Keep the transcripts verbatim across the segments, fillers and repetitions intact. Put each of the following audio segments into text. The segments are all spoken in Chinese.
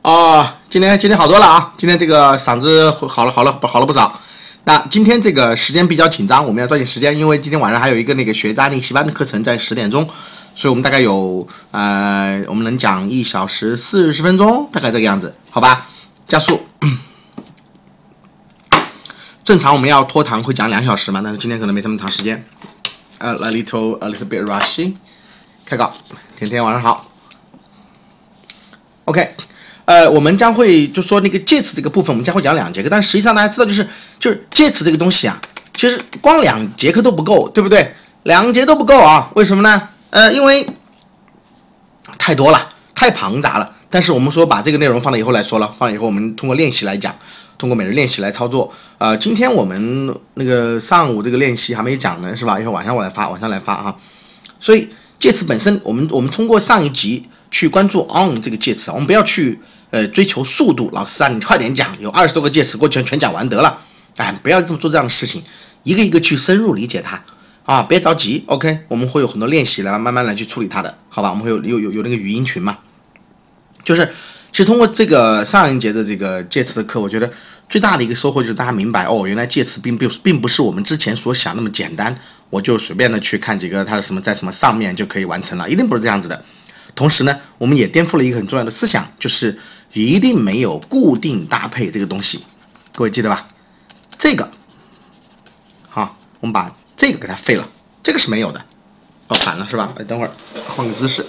哦，今天今天好多了啊！今天这个嗓子好了好了好了不少。那今天这个时间比较紧张，我们要抓紧时间，因为今天晚上还有一个那个学渣练习班的课程在十点钟，所以我们大概有呃，我们能讲一小时四十分钟，大概这个样子，好吧？加速。正常我们要拖堂会讲两小时嘛，但是今天可能没这么长时间。呃、uh, ，a little a little bit rushy。开稿，甜甜晚上好。OK。呃，我们将会就说那个介词这个部分，我们将会讲两节课，但实际上大家知道，就是就是介词这个东西啊，其实光两节课都不够，对不对？两节都不够啊，为什么呢？呃，因为太多了，太庞杂了。但是我们说把这个内容放到以后来说了，放了以后我们通过练习来讲，通过每日练习来操作。呃，今天我们那个上午这个练习还没讲呢，是吧？一会儿晚上我来发，晚上来发哈。所以介词本身，我们我们通过上一集去关注 on 这个介词，我们不要去。呃，追求速度，老师啊，你快点讲，有二十多个介词，给我全全讲完得了，哎，不要这么做这样的事情，一个一个去深入理解它啊，别着急 ，OK， 我们会有很多练习来慢慢来去处理它的，好吧？我们会有有有有那个语音群嘛，就是其实通过这个上一节的这个介词的课，我觉得最大的一个收获就是大家明白哦，原来介词并不并不是我们之前所想那么简单，我就随便的去看几个它的什么在什么上面就可以完成了，一定不是这样子的。同时呢，我们也颠覆了一个很重要的思想，就是一定没有固定搭配这个东西，各位记得吧？这个，好，我们把这个给它废了，这个是没有的，哦，反了是吧？哎，等会儿换个姿势。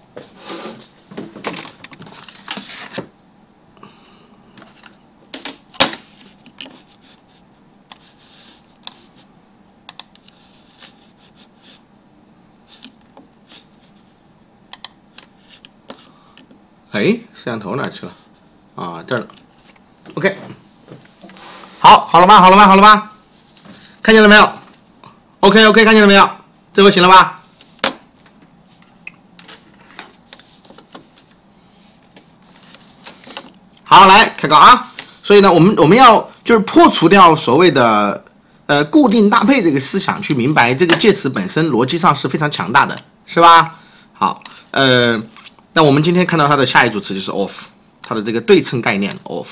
哎，摄像头哪去了？啊，这儿了。OK， 好，好了吗？好了吗？好了吗？看见了没有 ？OK OK， 看见了没有？这回行了吧？好，来开稿啊！所以呢，我们我们要就是破除掉所谓的呃固定搭配这个思想，去明白这个介词本身逻辑上是非常强大的，是吧？好，呃。那我们今天看到它的下一组词就是 of， 它的这个对称概念 of。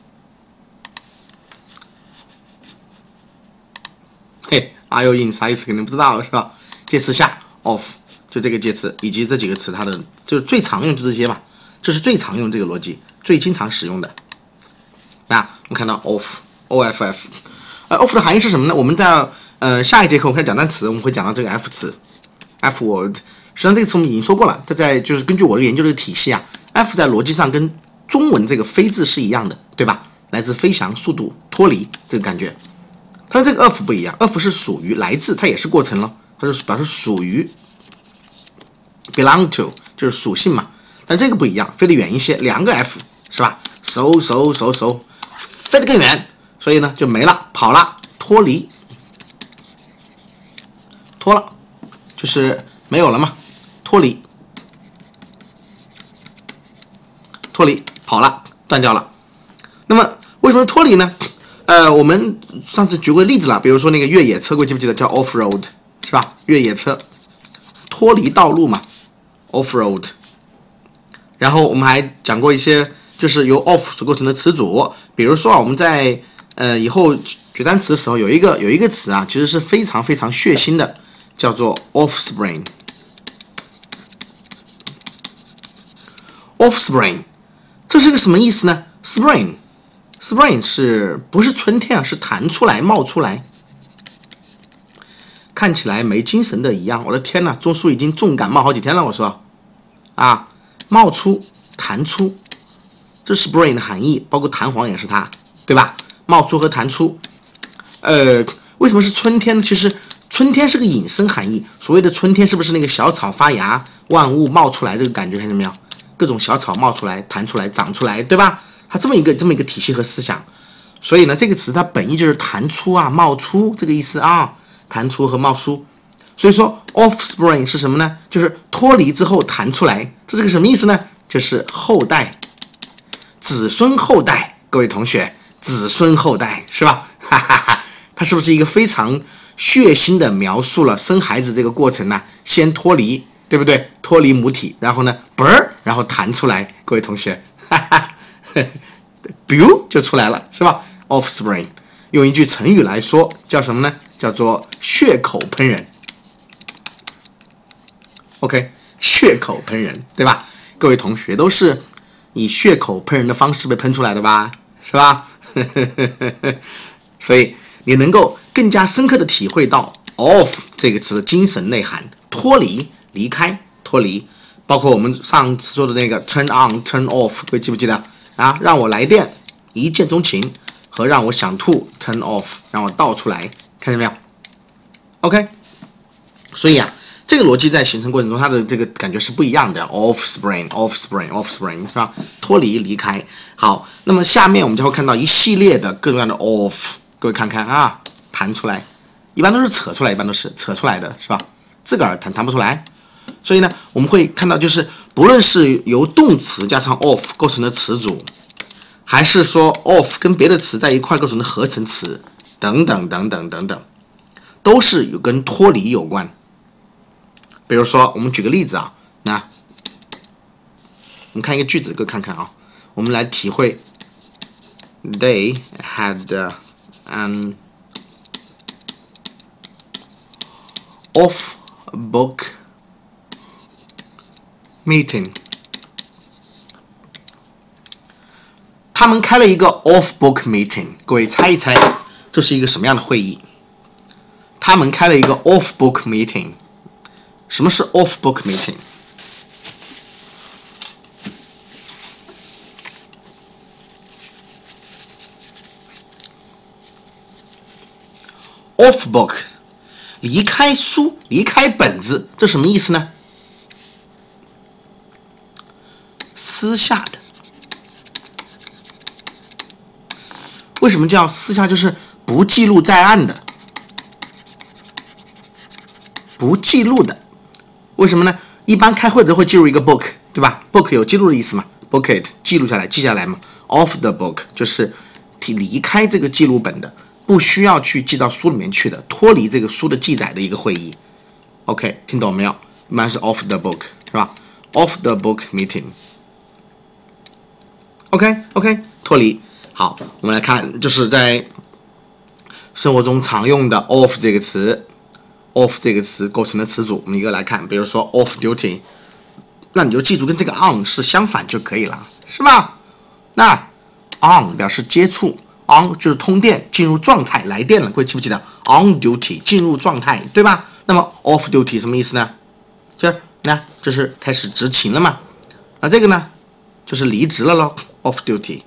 嘿 ，are you in 啥意思？肯定不知道是吧？介词下 of 就这个介词以及这几个词，它的就是最常用就这些嘛，这是最常用这个逻辑，最经常使用的。那我们看到 of，off， 呃 of 的含义是什么呢？我们在呃下一节课我们开始讲单词，我们会讲到这个 f 词 ，f word。实际上这个词我们已经说过了，它在就是根据我的研究的体系啊 ，F 在逻辑上跟中文这个飞字是一样的，对吧？来自飞翔、速度、脱离这个感觉。它这个 of 不一样 ，of 是属于来自，它也是过程了，它是表示属于 ，belong to 就是属性嘛。但这个不一样，飞得远一些，两个 F 是吧？嗖嗖嗖嗖，飞得更远，所以呢就没了，跑了，脱离，脱了，就是没有了嘛。脱离，脱离，跑了，断掉了。那么为什么脱离呢？呃，我们上次举过例子了，比如说那个越野车，各位记不记得叫 off road 是吧？越野车脱离道路嘛 ，off road。然后我们还讲过一些就是由 off 所构成的词组，比如说啊，我们在呃以后举单词的时候，有一个有一个词啊，其实是非常非常血腥的，叫做 offspring。offspring， 这是个什么意思呢 ？spring，spring spring 是不是春天啊？是弹出来、冒出来，看起来没精神的一样。我的天呐，钟叔已经重感冒好几天了。我说，啊，冒出、弹出，这是 spring 的含义，包括弹簧也是它，对吧？冒出和弹出，呃，为什么是春天呢？其实春天是个引申含义。所谓的春天，是不是那个小草发芽、万物冒出来这个感觉？看见没有？各种小草冒出来、弹出来、长出来，对吧？它这么一个这么一个体系和思想，所以呢，这个词它本意就是弹出啊、冒出这个意思啊，弹出和冒出。所以说 offspring 是什么呢？就是脱离之后弹出来，这是个什么意思呢？就是后代、子孙后代。各位同学，子孙后代是吧？哈哈哈，它是不是一个非常血腥的描述了生孩子这个过程呢？先脱离。对不对？脱离母体，然后呢，啵儿，然后弹出来，各位同学，哈哈， biu 就出来了，是吧 ？offspring 用一句成语来说叫什么呢？叫做血口喷人。OK， 血口喷人，对吧？各位同学都是以血口喷人的方式被喷出来的吧？是吧？所以你能够更加深刻的体会到 off 这个词的精神内涵，脱离、离开、脱离，包括我们上次说的那个 turn on、turn off， 各位记不记得啊？让我来电，一见钟情，和让我想吐 turn off， 让我倒出来，看见没有 ？OK， 所以啊，这个逻辑在形成过程中，它的这个感觉是不一样的 ，offspring、offspring、offspring 是吧？脱离、离开。好，那么下面我们就会看到一系列的各种各样的 off， 各位看看啊，弹出来，一般都是扯出来，一般都是扯出来的，是吧？自个儿弹弹不出来。所以呢，我们会看到，就是不论是由动词加上 off 构成的词组，还是说 off 跟别的词在一块构成的合成词，等等等等等等，都是有跟脱离有关。比如说，我们举个例子啊，那我们看一个句子，各位看看啊，我们来体会 They had an off-book meeting。他们开了一个 off-book meeting， 各位猜一猜，这是一个什么样的会议？他们开了一个 off-book meeting。什么是 off-book meeting？ off-book 离开书，离开本子，这什么意思呢？私下的。为什么叫私下？就是不记录在案的，不记录的。为什么呢？一般开会都会记录一个 book， 对吧 ？book 有记录的意思嘛 ？book it 记录下来，记下来嘛。off the book 就是离开这个记录本的，不需要去记到书里面去的，脱离这个书的记载的一个会议。OK， 听懂没有？一般是 off the book， 是吧 ？off the book meeting。OK OK， 脱离。好，我们来看，就是在生活中常用的 off 这个词。off 这个词构成的词组，我们一个来看，比如说 off duty， 那你就记住跟这个 on 是相反就可以了，是吧？那 on 表示接触 ，on 就是通电，进入状态，来电了，各位记不记得 ？on duty 进入状态，对吧？那么 off duty 什么意思呢？就是那这是开始执勤了嘛？那这个呢，就是离职了咯 ，off duty。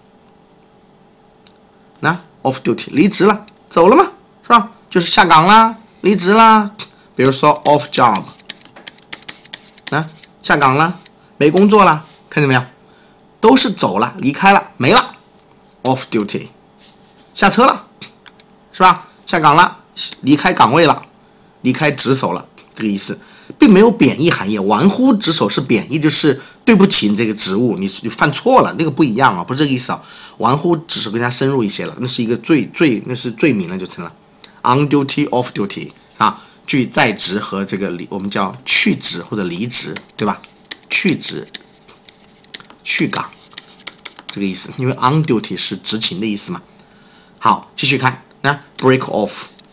那 off duty 离职了，走了嘛，是吧？就是下岗啦。离职啦，比如说 off job， 啊，下岗了，没工作了，看见没有？都是走了，离开了，没了 ，off duty， 下车了，是吧？下岗了，离开岗位了，离开职守了，这个意思，并没有贬义含义。玩忽职守是贬义，就是对不起你这个职务，你你犯错了，那个不一样啊，不是这个意思啊。玩忽职守更加深入一些了，那是一个罪罪，那是罪名了就成了。on duty, off duty 啊，距在职和这个离我们叫去职或者离职，对吧？去职、去岗这个意思，因为 on duty 是执勤的意思嘛。好，继续看，那 break off，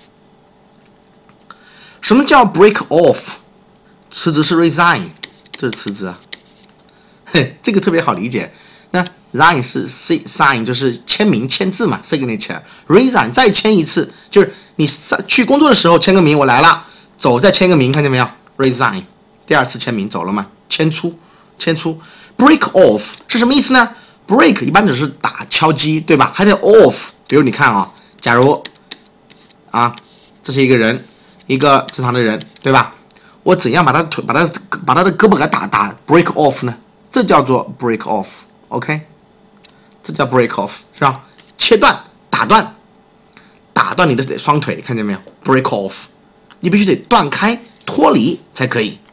什么叫 break off？ 辞职是 resign， 这是辞职啊，嘿，这个特别好理解。那 sign 是 sign 就是签名签字嘛 ，signature。resign 再签一次，就是你去工作的时候签个名，我来了，走再签个名，看见没有 ？resign 第二次签名走了吗？迁出，迁出。break off 是什么意思呢 ？break 一般只是打敲击，对吧？还得 off， 比如你看啊，假如啊，这是一个人，一个正常的人，对吧？我怎样把他腿、把他、把他的胳膊给他打打 break off 呢？这叫做 break off。OK， 这叫 break off 是吧？切断、打断、打断你的双腿，看见没有 ？break off， 你必须得断开、脱离才可以。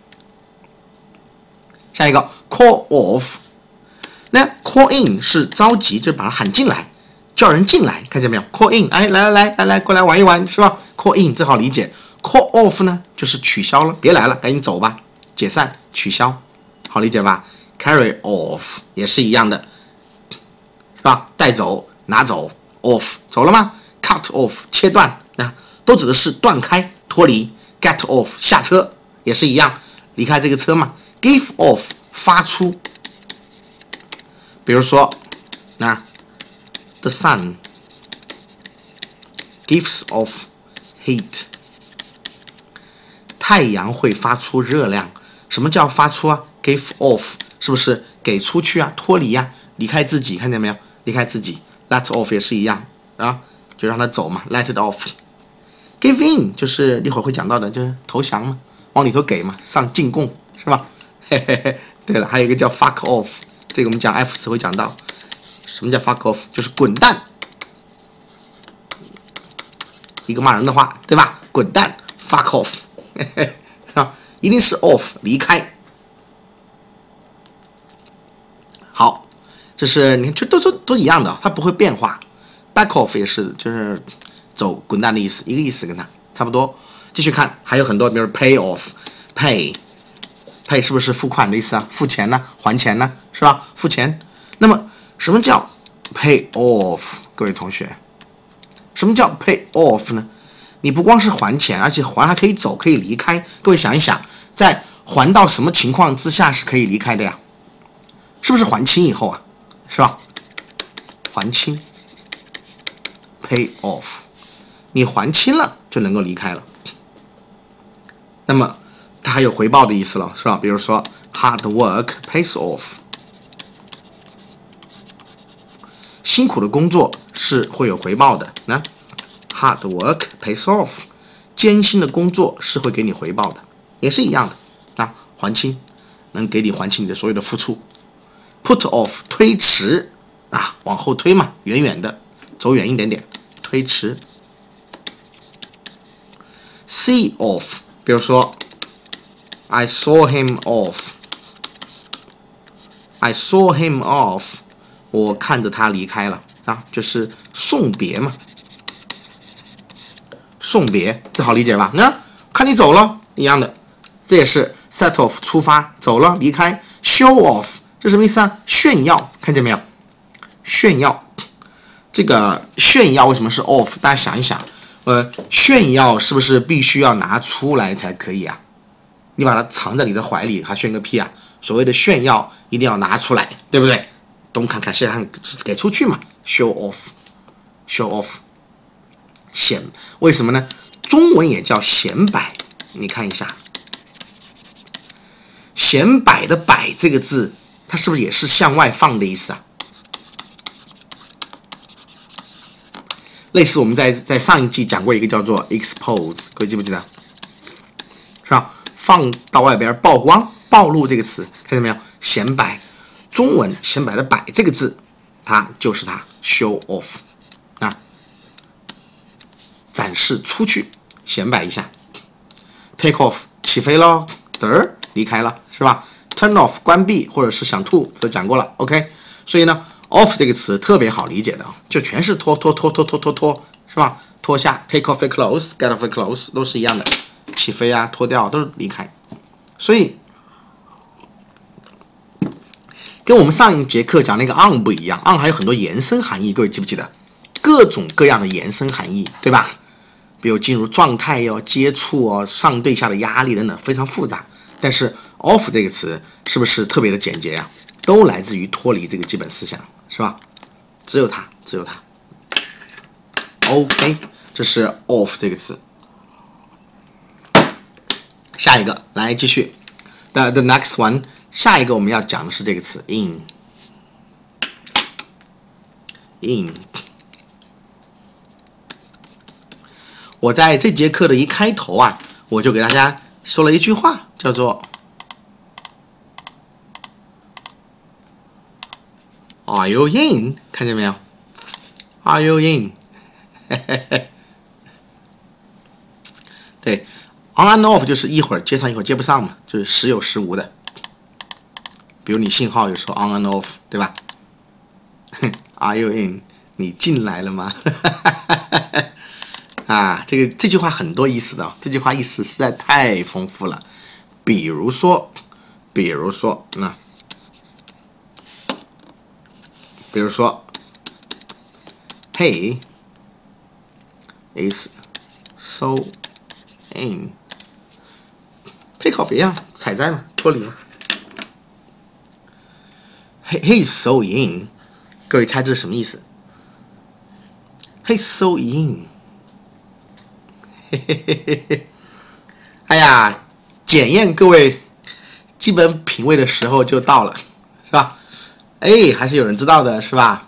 下一个 call off， 那 call in 是召集，就是把他喊进来，叫人进来，看见没有 ？call in， 哎，来来来来来，过来玩一玩，是吧 ？call in 这好理解。call off 呢，就是取消了，别来了，赶紧走吧，解散、取消，好理解吧？carry off 也是一样的， 是吧？带走、拿走 ，off 走了吗 ？cut off 切断啊，都指的是断开、脱离。get off 下车也是一样，离开这个车嘛。give off 发出，比如说那 the sun gives off heat， 太阳会发出热量。什么叫发出啊 ？give off 是不是给出去啊？脱离啊，离开自己，看见没有？离开自己。let off 也是一样啊，就让它走嘛 ，let it off。give in 就是一会儿会讲到的，就是投降嘛，往里头给嘛，上进贡是吧？嘿嘿嘿。对了，还有一个叫 fuck off， 这个我们讲 F 词会讲到。什么叫 fuck off？ 就是滚蛋，一个骂人的话，对吧？滚蛋 ，fuck off， 嘿嘿啊，一定是 off 离开。好，这是你看，这都都都一样的，它不会变化。back off 也是，就是走滚蛋的意思，一个意思跟它差不多。继续看，还有很多，比如 pay off，pay。pay 是不是付款的意思啊？付钱呢，还钱呢，是吧？付钱。那么什么叫 pay off？ 各位同学，什么叫 pay off 呢？你不光是还钱，而且还还可以走，可以离开。各位想一想，在还到什么情况之下是可以离开的呀？是不是还清以后啊？是吧？还清 pay off， 你还清了就能够离开了。那么它还有回报的意思了，是吧？比如说 hard work pays off， 辛苦的工作是会有回报的。那 hard work pays off， 艰辛的工作是会给你回报的，也是一样的啊。还清能给你还清你的所有的付出。put off 推迟啊，往后推嘛，远远的，走远一点点，推迟。see off， 比如说I saw him off. I saw him off. 我看着他离开了啊，就是送别嘛。送别，这好理解吧？那看你走了，一样的，这也是 set off 出发，走了，离开。show off 这什么意思啊？炫耀，看见没有？炫耀，这个炫耀为什么是 off？ 大家想一想，呃，炫耀是不是必须要拿出来才可以啊？你把它藏在你的怀里，还炫个屁啊！所谓的炫耀一定要拿出来，对不对？东看看西看，给出去嘛 ，show off，show off， 显，为什么呢？中文也叫显摆，你看一下，显摆的摆这个字，它是不是也是向外放的意思啊？类似我们在在上一季讲过一个叫做 expose， 各位记不记得？是吧？放到外边曝光、暴露这个词，看见没有？显摆，中文显摆的摆这个字，它就是它 show off 啊，展示出去，显摆一下。take off 起飞喽，嘚儿离开了，是吧 ？turn off 关闭或者是想吐都讲过了 ，OK。所以呢 ，off 这个词特别好理解的，就全是脱脱脱脱脱脱脱，是吧？脱下 take off your clothes，get off your clothes 都是一样的。起飞啊，脱掉都是离开，所以跟我们上一节课讲那个 on 不一样 ，on 还有很多延伸含义，各位记不记得？各种各样的延伸含义，对吧？比如进入状态哟、接触哦、上对下的压力等等，非常复杂。但是 off 这个词是不是特别的简洁呀、啊？都来自于脱离这个基本思想，是吧？只有它，只有它。OK， 这是 off 这个词。下一个，来继续。The the next one， 下一个我们要讲的是这个词 in。in。我在这节课的一开头啊，我就给大家说了一句话，叫做 Are you in？ 看见没有 ？Are you in？ 对。On and off 就是一会儿接上一会儿接不上嘛，就是时有时无的。比如你信号有时候 on and off， 对吧？Are you in？ 你进来了吗？啊，这个这句话很多意思的，这句话意思实在太丰富了。比如说，比如说，那，比如说 He is so in， 配靠别呀，采摘嘛，脱离嘛。He he is so in， 各位猜这是什么意思 ？He is so in， 嘿嘿嘿嘿嘿，哎呀，检验各位基本品味的时候就到了，是吧？哎，还是有人知道的，是吧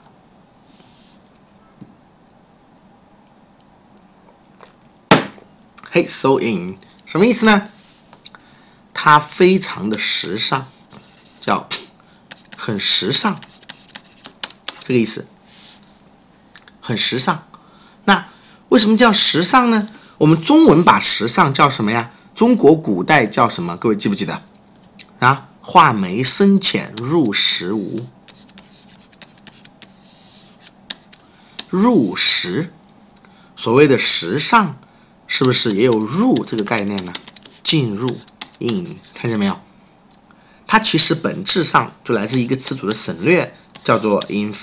？He's so in 什么意思呢？他非常的时尚，叫很时尚，这个意思，很时尚。那为什么叫时尚呢？我们中文把时尚叫什么呀？中国古代叫什么？各位记不记得？啊，画眉深浅入时无。入时，所谓的时尚，是不是也有入这个概念呢？进入 in， 看见没有？它其实本质上就来自一个词组的省略，叫做 in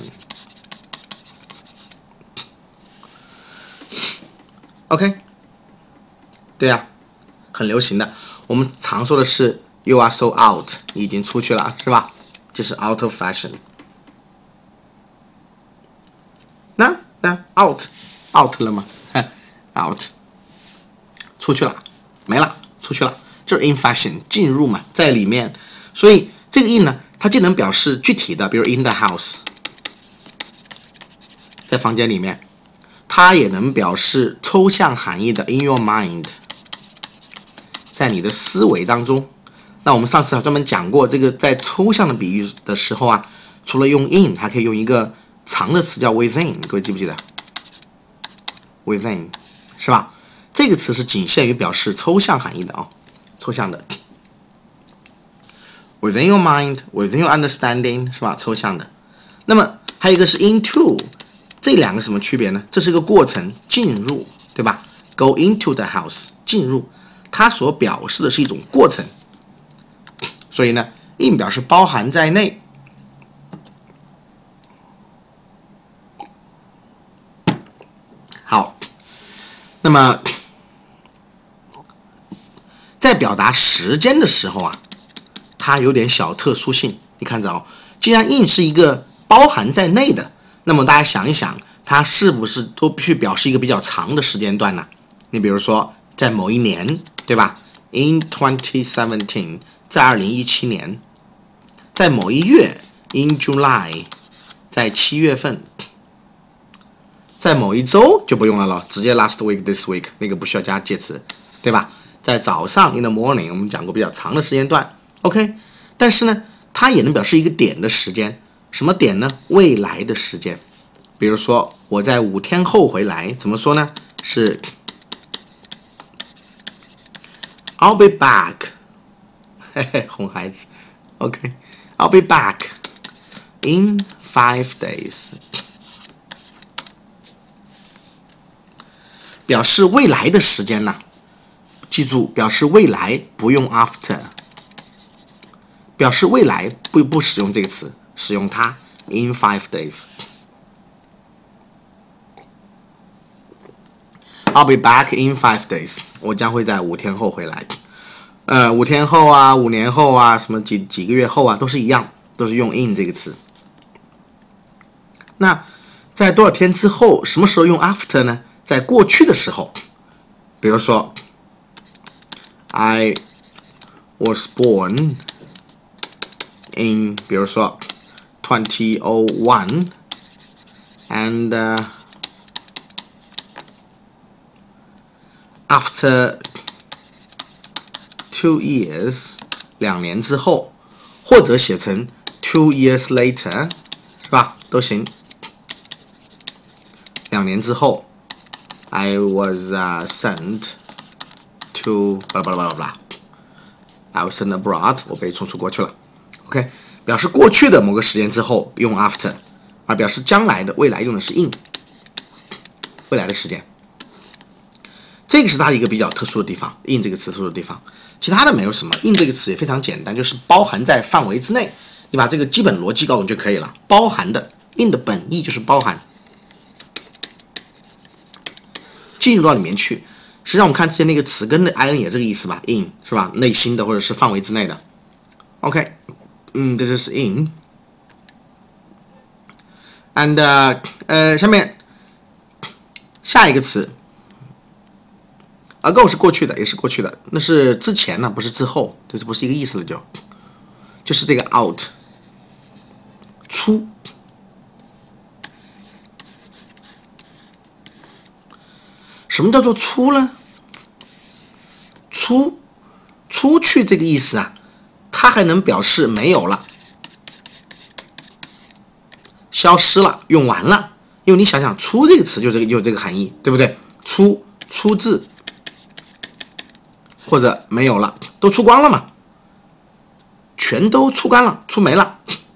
fashion。OK， 对呀、啊，很流行的。我们常说的是 you are so out， 已经出去了，是吧？就是 out of fashion。那那 out out 了吗 ？out 出去了，没了，出去了，就是 in fashion 进入嘛，在里面。所以这个 in 呢，它既能表示具体的，比如 in the house， 在房间里面，它也能表示抽象含义的 in your mind， 在你的思维当中。那我们上次还专门讲过，这个在抽象的比喻的时候啊，除了用 in， 还可以用一个长的词叫 within， 各位记不记得 ？within 是吧？这个词是仅限于表示抽象含义的啊、哦，抽象的。within your mind， within your understanding 是吧？抽象的。那么还有一个是 into， 这两个什么区别呢？这是一个过程，进入，对吧 ？Go into the house， 进入，它所表示的是一种过程。所以呢 ，in 表示包含在内。好，那么在表达时间的时候啊，它有点小特殊性。你看着哦，既然 in 是一个包含在内的，那么大家想一想，它是不是都必须表示一个比较长的时间段呢？你比如说，在某一年，对吧 ？In twenty seventeen， 在二零一七年，在某一月 ，in July， 在七月份。在某一周就不用了咯，直接 last week this week 那个不需要加介词，对吧？在早上 in the morning 我们讲过比较长的时间段 ，OK。但是呢，它也能表示一个点的时间，什么点呢？未来的时间。比如说我在五天后回来，怎么说呢？是 I'll be back， 嘿嘿，哄孩子 ，OK。I'll be back in five days。表示未来的时间呢、啊，记住，表示未来不用 after， 表示未来不不使用这个词，使用它 in five days。I'll be back in five days， 我将会在五天后回来。呃，五天后啊，五年后啊，什么几几个月后啊，都是一样，都是用 in 这个词。那在多少天之后，什么时候用 after 呢？在过去的时候，比如说 I was born in 比如说 twenty oh one and、uh, after two years 两年之后，或者写成 two years later 是吧？都行。两年之后I was、uh, sent to blah blah blah blah. I was sent abroad. 我被送出国去了。OK， 表示过去的某个时间之后用 after， 而表示将来的未来用的是 in。未来的时间，这个是它的一个比较特殊的地方 ，in 这个词特殊的地方。其他的没有什么 ，in 这个词也非常简单，就是包含在范围之内。你把这个基本逻辑搞懂就可以了。包含的 in 的本意就是包含。 进入到里面去。实际上我们看之前那个词根的 in 也这个意思吧 ，in 是吧？内心的或者是范围之内的。OK， 嗯，这就是 in。and 呃、uh, 下面下一个词 ago 是过去的，也是过去的，那是之前呢，不是之后，这是不是一个意思了就？就是这个 out 出。什么叫做出呢？出出去这个意思啊，它还能表示没有了。消失了，用完了，因为你想想，出这个词就这个就这个含义，对不对？出出自或者没有了，都出光了嘛，全都出干了，出没了，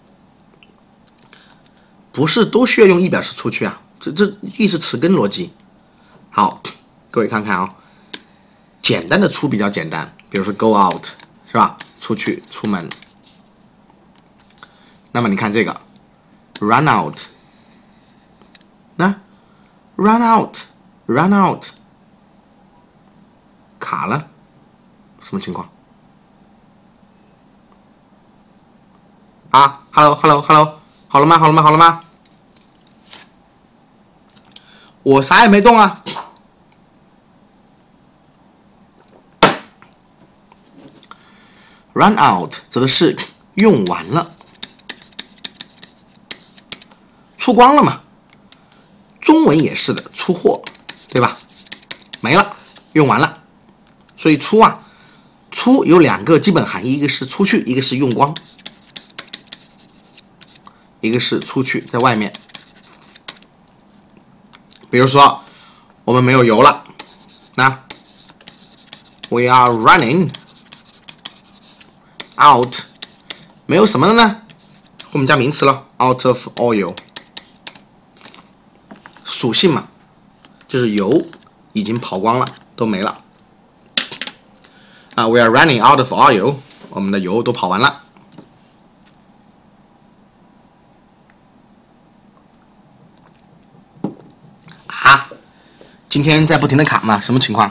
不是都需要用 e 表示出去啊？这这 e 是词根逻辑。好，各位看看啊、哦，简单的出比较简单，比如说 go out 是吧？出去出门。那么你看这个。run out， 那 run out run out 卡了，什么情况？啊 ，hello hello hello， 好了吗？好了吗？好了吗？我啥也没动啊。run out 指的是用完了。出光了嘛，中文也是的，出货，对吧？没了，用完了，所以出啊，出有两个基本含义，一个是出去，一个是用光，一个是出去在外面。比如说，我们没有油了，那 we are running out， 没有什么了呢？后面加名词了 ，out of oil。属性嘛，就是油已经跑光了，都没了。啊 ，we are running out of oil， 我们的油都跑完了。啊，今天在不停的卡嘛，什么情况？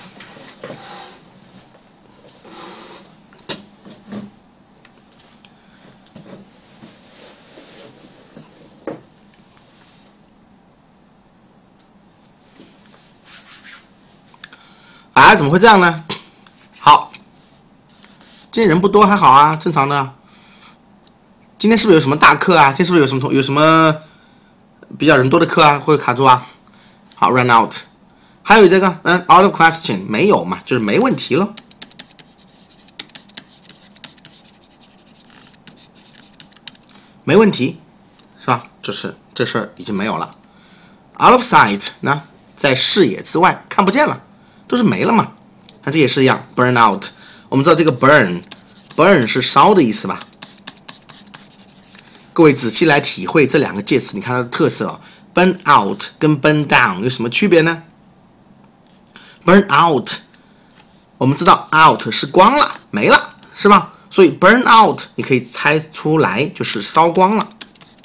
啊，怎么会这样呢？好，今天人不多还好啊，正常的。今天是不是有什么大课啊？今天是不是有什么有什么比较人多的课啊？会卡住啊？好 ，run out。还有这个，嗯 ，out of question 没有嘛，就是没问题了。没问题，是吧？就是这事儿已经没有了。out of sight 呢，在视野之外，看不见了。都是没了嘛，那这也是一样 ，burn out。我们知道这个 burn，burn 是烧的意思吧？各位仔细来体会这两个介词，你看它的特色哦。burn out 跟 burn down 有什么区别呢 ？burn out， 我们知道 out 是光了，没了，是吧？所以 burn out 你可以猜出来就是烧光了，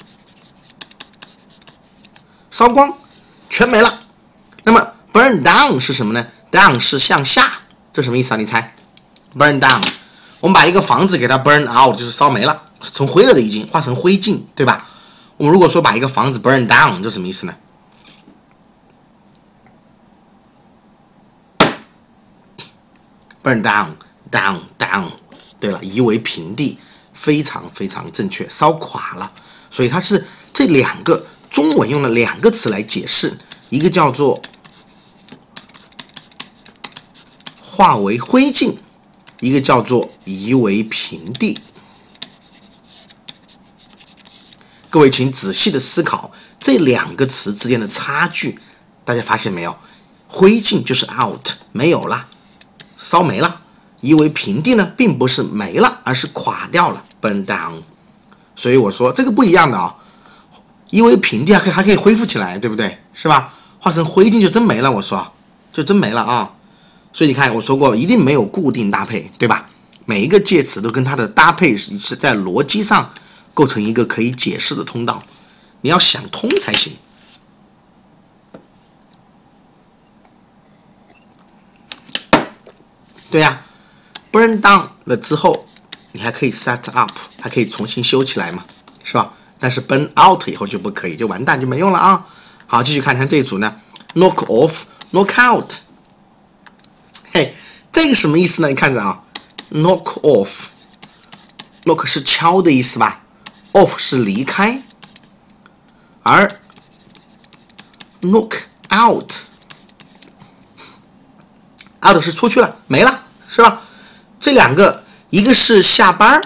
烧光，全没了。那么 burn down 是什么呢？down 是向下，这什么意思啊？你猜 ？burn down， 我们把一个房子给它 burn out， 就是烧没了，成灰了的已经，化成灰烬，对吧？我们如果说把一个房子 burn down， 这什么意思呢？burn down down down， 对了，夷为平地，非常非常正确，烧垮了。所以它是这两个中文用了两个词来解释，一个叫做化为灰烬，一个叫做夷为平地。各位请仔细的思考这两个词之间的差距，大家发现没有？灰烬就是 out， 没有了，烧没了；夷为平地呢，并不是没了，而是垮掉了 ，burn down。所以我说这个不一样的啊、哦，夷为平地还可以还可以恢复起来，对不对？是吧？化成灰烬就真没了，我说就真没了啊。所以你看，我说过一定没有固定搭配，对吧？每一个介词都跟它的搭配是在逻辑上构成一个可以解释的通道，你要想通才行。 对呀、啊、，burn down 了之后，你还可以 set up， 还可以重新修起来嘛，是吧？但是 burn out 以后就不可以，就完蛋就没用了啊。好，继续看看这一组呢 ，knock off、knock out。嘿，这个什么意思呢？你看着啊 ，knock off，knock 是敲的意思吧 ，off 是离开，而 knock out。out 是出去了，没了，是吧？这两个，一个是下班，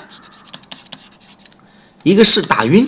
一个是打晕。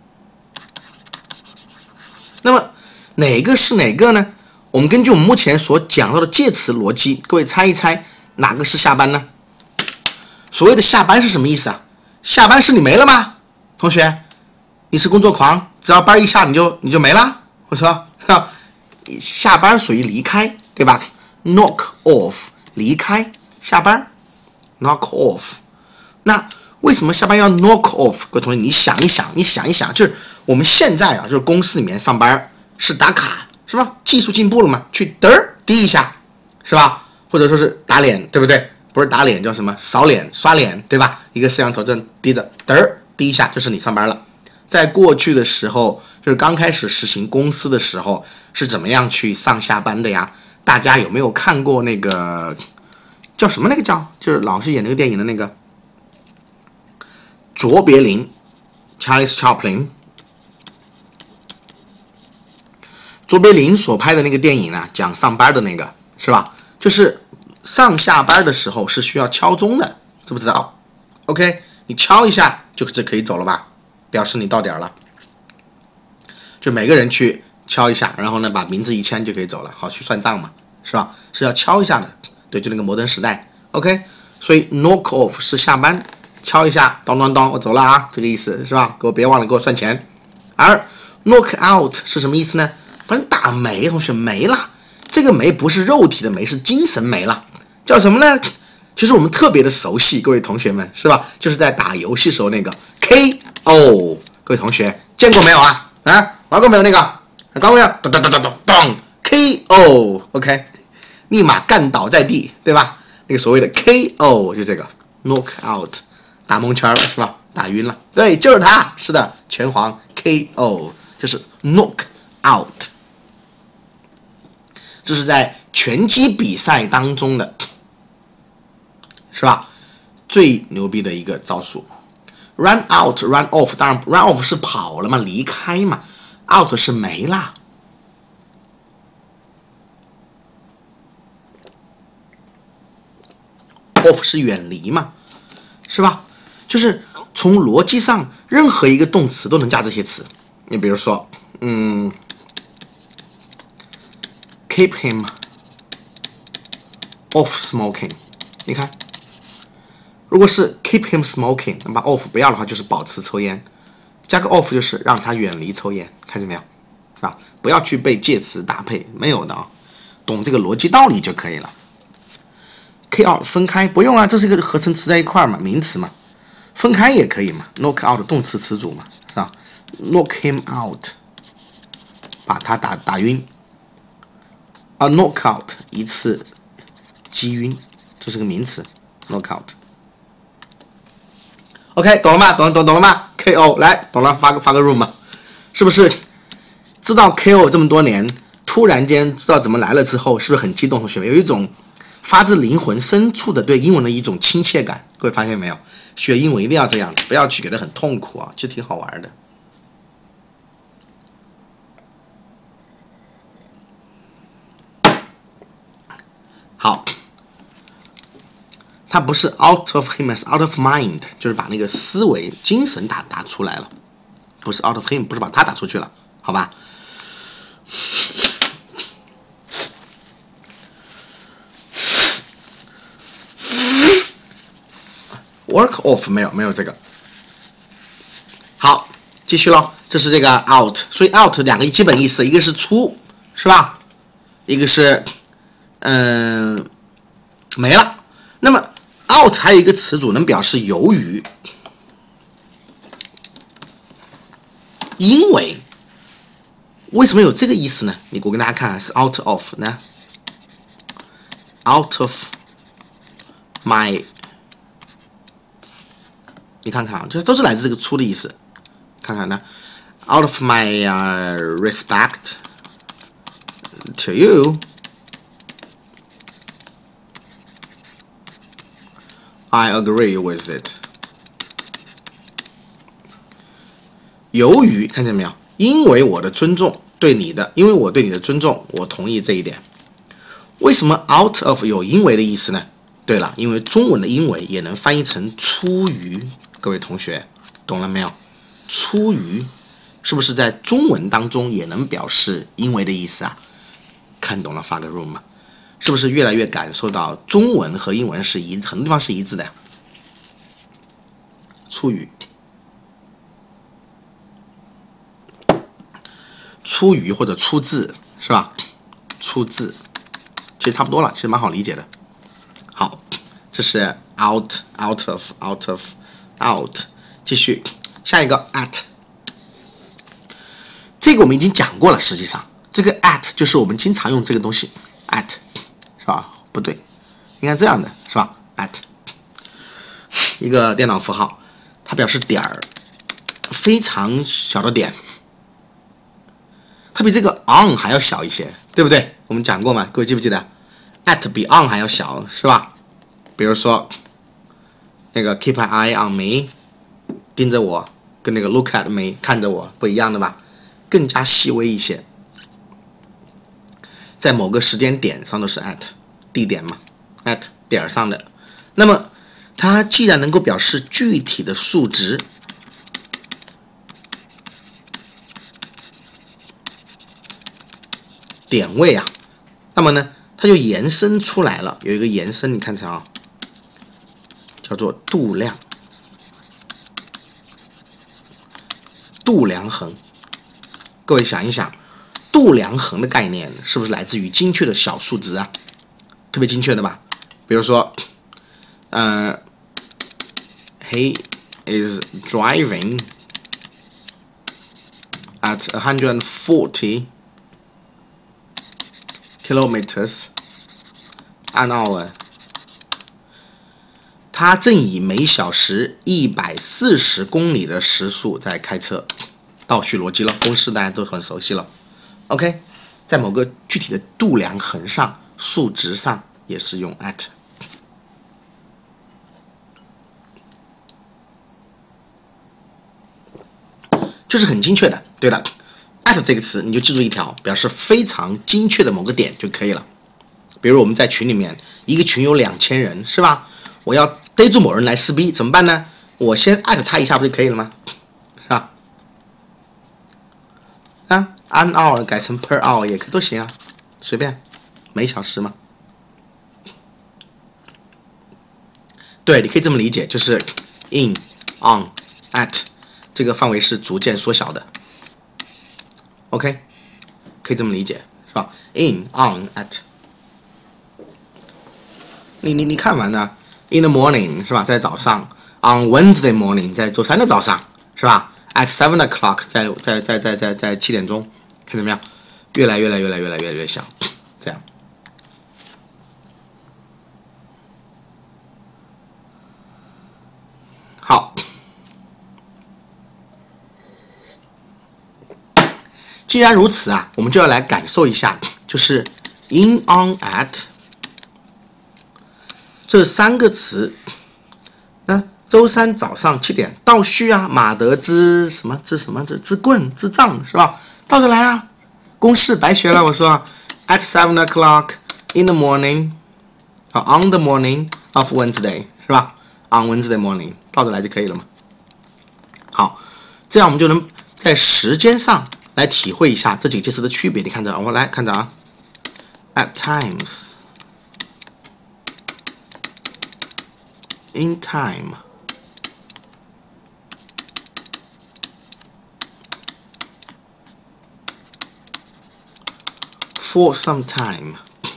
那么哪个是哪个呢？我们根据我们目前所讲到的介词逻辑，各位猜一猜哪个是下班呢？所谓的下班是什么意思啊？下班是你没了吗？同学，你是工作狂，只要班一下你就你就没了。我说，下班属于离开，对吧？knock off 离开下班 knock off。 那为什么下班要 knock off？ 各位同学你想一想你想一想就是我们现在啊就是公司里面上班是打卡是吧？技术进步了嘛，去嘚儿滴一下是吧？或者说是打脸，对不对？不是打脸叫什么扫脸刷脸，对吧？一个摄像头正滴着嘚儿滴一下就是你上班了。在过去的时候就是刚开始实行公司的时候是怎么样去上下班的呀？大家有没有看过那个叫什么那个叫就是老是演那个电影的那个卓别林 Charles Chaplin 卓别林所拍的那个电影啊，讲上班的那个是吧？就是上下班的时候是需要敲钟的，知不知道 ？OK， 你敲一下就是可以走了吧，表示你到点了。就每个人去敲一下，然后呢把名字一签就可以走了，好去算账嘛，是吧？是要敲一下的，对，就那个摩登时代 ，OK。所以 knock off 是下班，敲一下，当当当，我走了啊，这个意思是吧？给我别忘了给我算钱。而 knock out 是什么意思呢？把你打没，同学没了。这个没不是肉体的没，是精神没了，叫什么呢？其实我们特别的熟悉，各位同学们是吧？就是在打游戏时候那个 K O， 各位同学见过没有啊？啊，玩过没有那个？刚刚要咚咚咚咚咚咚 K O，OK， 立马干倒在地，对吧？那个所谓的 K O 就这个 knock out， 打蒙圈了是吧？打晕了，对，就是他，是的，拳皇 K O 就是 knock out。这是在拳击比赛当中的，是吧？最牛逼的一个招数。Run out, run off， 当然 run off 是跑了嘛，离开嘛 ，out 是没啦。off 是远离嘛，是吧？就是从逻辑上，任何一个动词都能加这些词。你比如说，嗯。Keep him off smoking， 你看，如果是 keep him smoking， 那么 off 不要的话就是保持抽烟，加个 off 就是让他远离抽烟，看见没有？是吧？不要去被介词搭配，没有的啊，懂这个逻辑道理就可以了。K out 分开不用啊，这是一个合成词在一块嘛，名词嘛，分开也可以嘛 ，knock out 动词词组嘛，是吧 ？knock him out， 把他打打晕。啊 knock out 一次击晕，这是个名词 knock out。OK， 懂了吗？懂懂懂了吗 ？K O 来，懂了，发个发个 room 吧，是不是？知道 K O 这么多年，突然间知道怎么来了之后，是不是很激动？同学们有一种发自灵魂深处的对英文的一种亲切感。各位发现没有？学英文一定要这样子，不要去觉得很痛苦啊，其实挺好玩的。好，它不是 out of him， 是 out of mind， 就是把那个思维、精神打打出来了，不是 out of him， 不是把他打出去了，好吧 ？work off 没有没有这个。好，继续咯，这是这个 out， 所以 out 两个基本意思，一个是出，是吧？一个是。嗯，没了。那么 out 还有一个词组能表示由于，因为，为什么有这个意思呢？你我跟大家看是 out of 呢 ？out of my， 你看看啊，这都是来自这个出的意思。看看呢 ，out of my、uh, respect to you, I agree with it。由于看见没有？因为我的尊重对你的，因为我对你的尊重，我同意这一点。为什么 out of 有因为的意思呢？对了，因为中文的因为也能翻译成出于。各位同学，懂了没有？出于是不是在中文当中也能表示因为的意思啊？看懂了发个 room 吗？是不是越来越感受到中文和英文是一很多地方是一致的呀？出于，出于或者出自是吧？出自，其实差不多了，其实蛮好理解的。好，这是 out out of out of。out， 继续下一个 at， 这个我们已经讲过了。实际上，这个 at 就是我们经常用这个东西 at， 是吧？不对，应该这样的是吧 ？at 一个电脑符号，它表示点儿，非常小的点，它比这个 on 还要小一些，对不对？我们讲过嘛？各位记不记得 ？at 比 on 还要小，是吧？比如说。那个 keep an eye on me， 盯着我，跟那个 look at me 看着我不一样的吧，更加细微一些。在某个时间点上都是 at 地点嘛 ，at 点上的。那么它既然能够表示具体的数值，点位啊，那么呢，它就延伸出来了，有一个延伸，你看一下啊。叫做度量，度量衡。各位想一想，度量衡的概念是不是来自于精确的小数值啊？特别精确的吧？比如说，呃 ，he is driving at one hundred forty kilometers an hour。他正以每小时一百四十公里的时速在开车，倒叙逻辑了，公式大家都很熟悉了。OK， 在某个具体的度量衡上、数值上也是用 at。就是很精确的。对了 ，at 这个词你就记住一条，表示非常精确的某个点就可以了。比如我们在群里面，一个群有两千人，是吧？我要逮住某人来撕逼，怎么办呢？我先艾特他一下不就可以了吗？是吧？啊 ，an hour 改成 per hour 也可都行啊，随便，每小时嘛。对，你可以这么理解，就是 in on at 这个范围是逐渐缩小的。OK， 可以这么理解，是吧 ？in on at。你你你看完了 ，in the morning 是吧？在早上 ，on Wednesday morning 在周三的早上是吧 ？at seven o'clock 在在在在在在七点钟，看到没有？越来越来越来越来越来越小，这样。好，既然如此啊，我们就要来感受一下，就是 in on at 这三个词。那周三早上七点倒叙啊，马德之什么之什么之之棍之杖是吧？倒着来啊，公式白学了。我说 at seven o'clock in the morning， 啊 on the morning of Wednesday 是吧 ？on Wednesday morning 倒着来就可以了嘛。好，这样我们就能在时间上来体会一下这几个介词的区别。你看着，我来看着啊 ，at times。In time, for some time，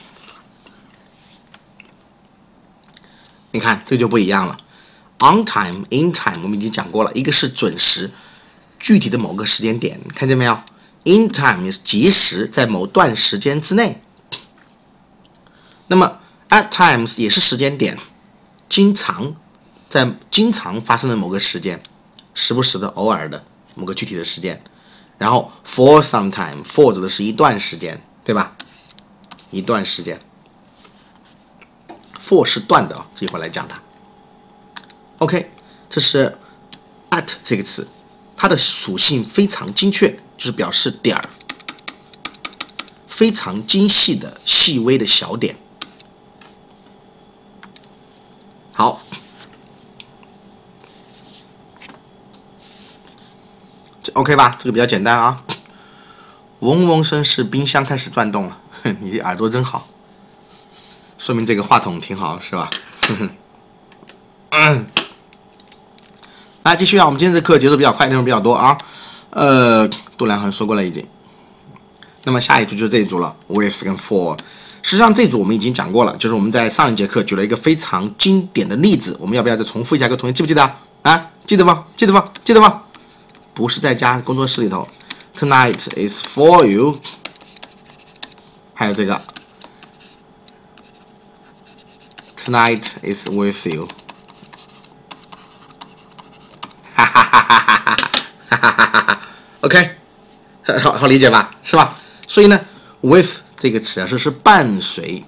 你看这就不一样了。On time, in time， 我们已经讲过了，一个是准时，具体的某个时间点，看见没有 ？In time 是及时，在某段时间之内。那么 at times 也是时间点。 经常在经常发生的某个时间，时不时的、偶尔的某个具体的时间。然后 for some time， for 指的是一段时间，对吧？一段时间 ，for 是断的啊，这一会儿来讲它。OK， 这是 at 这个词，它的属性非常精确，就是表示点儿，非常精细的、细微的小点。好，这 OK 吧？这个比较简单啊。嗡嗡声是冰箱开始转动了，你耳朵真好，说明这个话筒挺好，是吧？嗯，来继续啊，我们今天这课节奏比较快，内容比较多啊。呃，度量衡说过了已经。那么下一组就是这一组了 ，with 跟 for。实际上这组我们已经讲过了，就是我们在上一节课举了一个非常经典的例子，我们要不要再重复一下？各位同学记不记得啊？记得吗？记得吗？记得吗？不是在家工作室里头。Tonight is for you， 还有这个 Tonight is with you， 哈哈哈哈哈哈哈哈哈 OK， 好好理解吧，是吧？所以呢 ，with 这个词啊，是是伴随，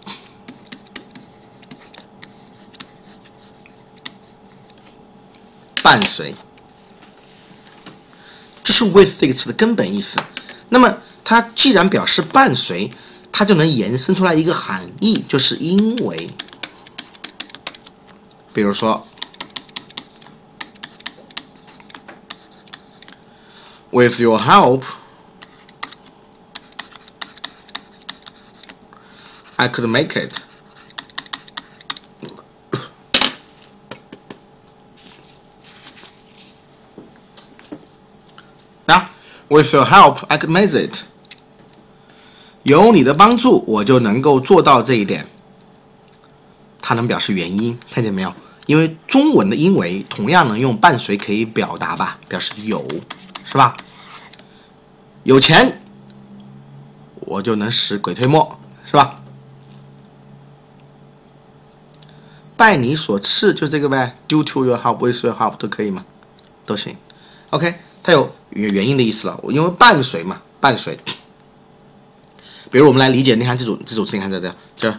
伴随。这是 with 这个词的根本意思。那么它既然表示伴随，它就能延伸出来一个含义，就是因为。比如说 ，with your help, I could make it. 啊 ，with your help, I could make it. 有你的帮助，我就能够做到这一点。它能表示原因，看见没有？因为中文的因为同样能用伴随可以表达吧，表示有，是吧？有钱，我就能使鬼推磨，是吧？拜你所赐，就这个呗 ，due to your help, with your help 都可以吗？都行。OK， 它有原因的意思了，因为伴随嘛，伴随。比如我们来理解，你看这组这组词，你看这这这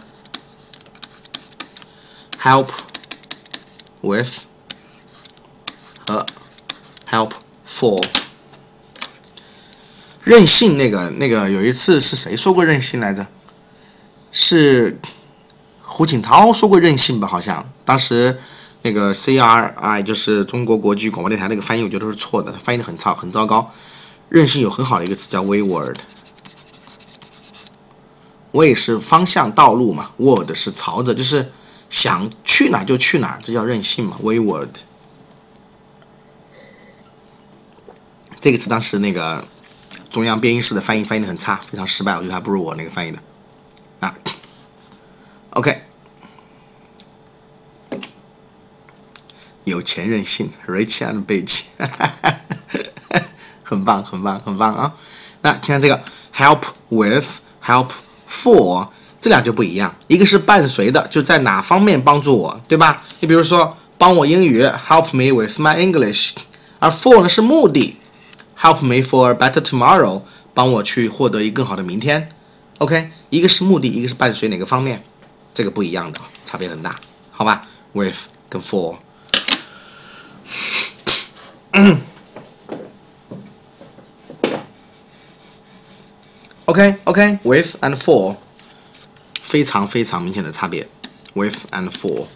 help with 和 help for。任性那个那个有一次是谁说过任性来着？是胡锦涛说过任性吧？好像当时那个 C R I 就是中国国际广播电台那个翻译，我觉得都是错的，翻译的很糟很糟糕。任性有很好的一个词叫 wayward。way 是方向道路嘛 ，ward 是朝着，就是想去哪就去哪，这叫任性嘛 ，wayward。这个词当时那个中央编译室的翻译翻译的很差，非常失败，我觉得还不如我那个翻译的啊。OK， 有钱任性 ，rich and bitch， 很棒，很棒，很棒啊！那听看这个 help with。help for 这俩就不一样，一个是伴随的，就在哪方面帮助我，对吧？你比如说帮我英语 ，help me with my English， 而 for 呢是目的 ，help me for a better tomorrow， 帮我去获得一个更好的明天。OK， 一个是目的，一个是伴随哪个方面，这个不一样的，差别很大，好吧 ？with 跟 for。OK OK with and for 非常非常明显的差别 with and for。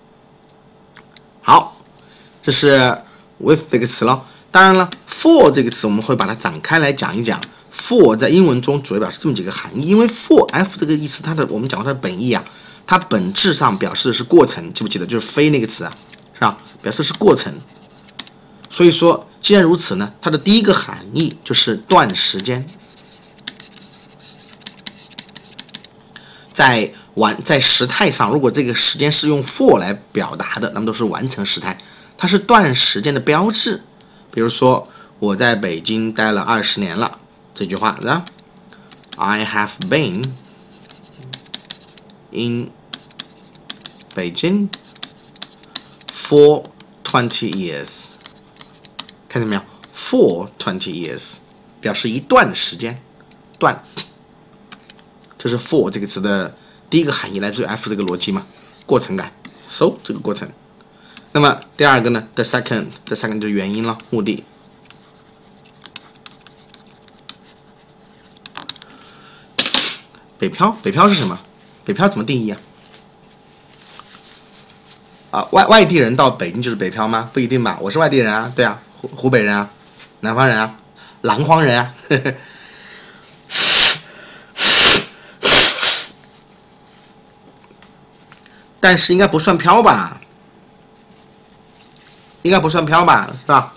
好，这是 with 这个词了。当然了 for 这个词我们会把它展开来讲一讲。for 在英文中主要表示这么几个含义，因为 for f 这个意思，它的我们讲过它的本意啊，它本质上表示的是过程，记不记得？就是非那个词啊，是吧？表示是过程。所以说，既然如此呢，它的第一个含义就是段时间。在完在时态上，如果这个时间是用 for 来表达的，那么都是完成时态，它是段时间的标志。比如说，我在北京待了二十年了，这句话呢 ，I have been in 北京 for twenty years， 看见没有 ？for twenty years 表示一段时间，段。这是 for 这个词的第一个含义，来自于 F 这个逻辑嘛，过程感 ，so 这个过程。那么第二个呢 ，the second，the second 就是原因了，目的。北漂，北漂是什么？北漂怎么定义啊？啊，外外地人到北京就是北漂吗？不一定吧，我是外地人啊，对啊，湖湖北人啊，南方人啊，南方人啊。呵呵但是应该不算漂吧？应该不算漂吧，是吧？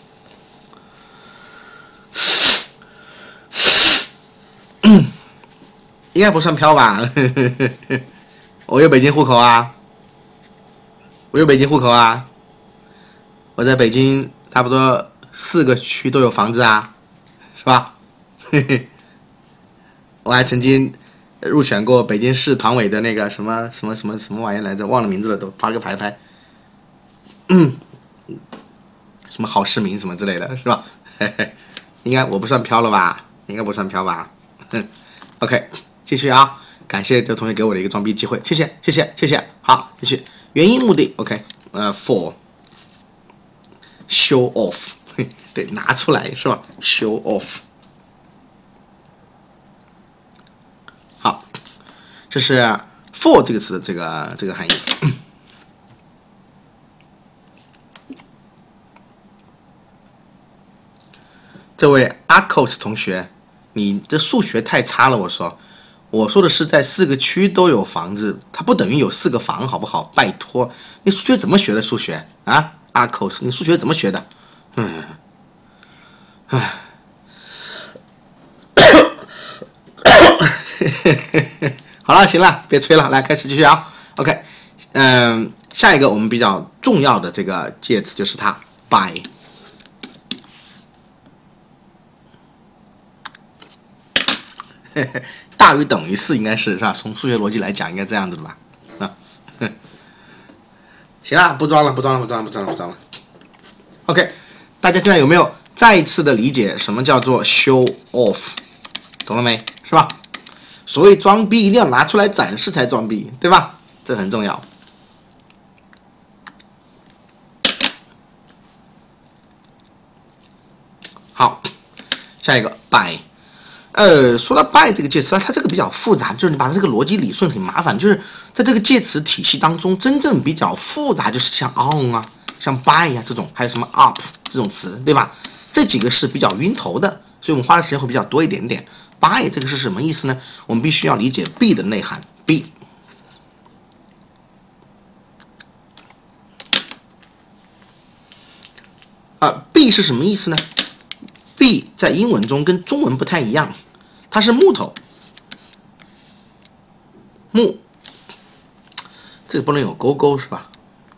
应该不算漂吧？我有北京户口啊，我有北京户口啊，我在北京差不多四个区都有房子啊，是吧？我还曾经入选过北京市团委的那个什么什么什么什么玩意来着，忘了名字了，都发个牌牌，嗯，什么好市民什么之类的，是吧？嘿嘿，应该我不算漂了吧？应该不算漂吧？哼 ，OK， 继续啊，感谢这同学给我的一个装逼机会，谢谢谢谢谢谢，好，继续，原因目的 ，OK， 呃 ，for show off， 对，拿出来是吧 ？show off。好，这是 for 这个词的这个这个含义。这位 Arcos 同学，你这数学太差了，我说，我说的是在四个区都有房子，它不等于有四个房，好不好？拜托，你数学怎么学的数学啊 ？Arcos， 你数学怎么学的？嗯，唉。好了，行了，别吹了，来开始继续啊。OK， 嗯，下一个我们比较重要的这个介词就是它 by， 大于等于四应该是是吧？从数学逻辑来讲，应该这样子的吧？啊，行了，不装了，不装了，不装了，不装了，不装了。OK， 大家现在有没有再一次的理解什么叫做 show off？ 懂了没？是吧？所谓装逼，一定要拿出来展示才装逼，对吧？这很重要。好，下一个 by， 呃，说到 by 这个介词，它这个比较复杂，就是你把它这个逻辑理顺很麻烦，就是在这个介词体系当中，真正比较复杂就是像 on 啊、像 by 啊这种，还有什么 up 这种词，对吧？这几个是比较晕头的，所以我们花的时间会比较多一点点。by 这个是什么意思呢？我们必须要理解 be 的内涵 be。啊 ，be 是什么意思呢 ？be 在英文中跟中文不太一样，它是木头，木，这个不能有勾勾是吧？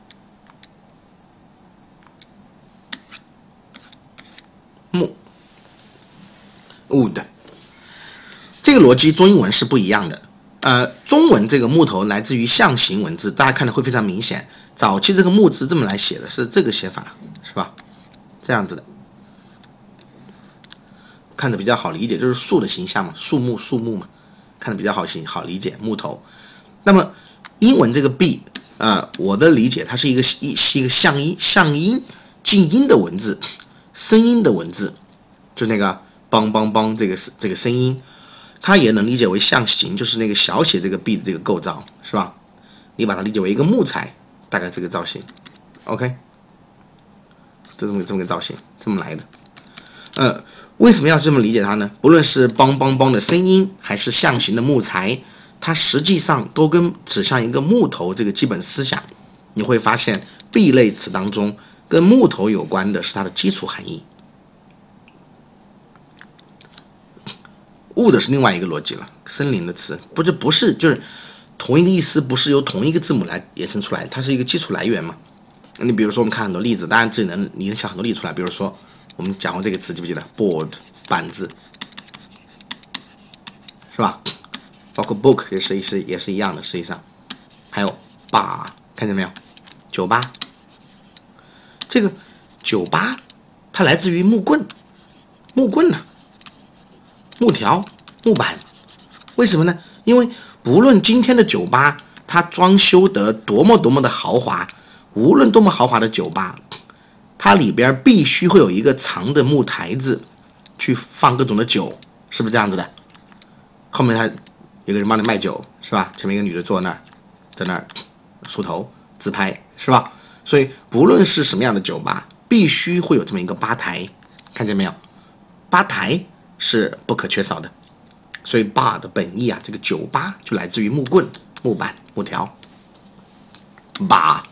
木 ，wood。这个逻辑中英文是不一样的。呃，中文这个木头来自于象形文字，大家看的会非常明显。早期这个木字这么来写的，是这个写法，是吧？这样子的，看着比较好理解，就是树的形象嘛，树木树木嘛，看着比较好形好理解，木头。那么英文这个 be， 呃，我的理解它是一个一是一个象音象音静音的文字，声音的文字，就那个梆梆梆这个这个声音。它也能理解为象形，就是那个小写这个 be 的这个构造，是吧？你把它理解为一个木材，大概这个造型 ，OK， 这么这么个造型，这么来的。呃，为什么要这么理解它呢？不论是梆梆梆的声音，还是象形的木材，它实际上都跟指向一个木头这个基本思想。你会发现 be 类词当中跟木头有关的是它的基础含义。wood 是另外一个逻辑了，森林的词，不就不是就是同一个意思，不是由同一个字母来衍生出来，它是一个基础来源嘛。你比如说我们看很多例子，当然自己能你能想很多例子出来，比如说我们讲过这个词，记不记得 board 板子，是吧？包括 book 也是也是也是一样的，实际上还有 bar 看见没有？酒吧这个酒吧它来自于木棍，木棍呐、啊，木条、木板。为什么呢？因为不论今天的酒吧它装修得多么多么的豪华，无论多么豪华的酒吧，它里边必须会有一个长的木台子去放各种的酒，是不是这样子的？后面还有个人帮你卖酒，是吧？前面一个女的坐那儿，在那儿梳头自拍，是吧？所以不论是什么样的酒吧，必须会有这么一个吧台，看见没有？吧台是不可缺少的。所以 bar 的本意啊，这个酒吧就来自于木棍、木板、木条。bar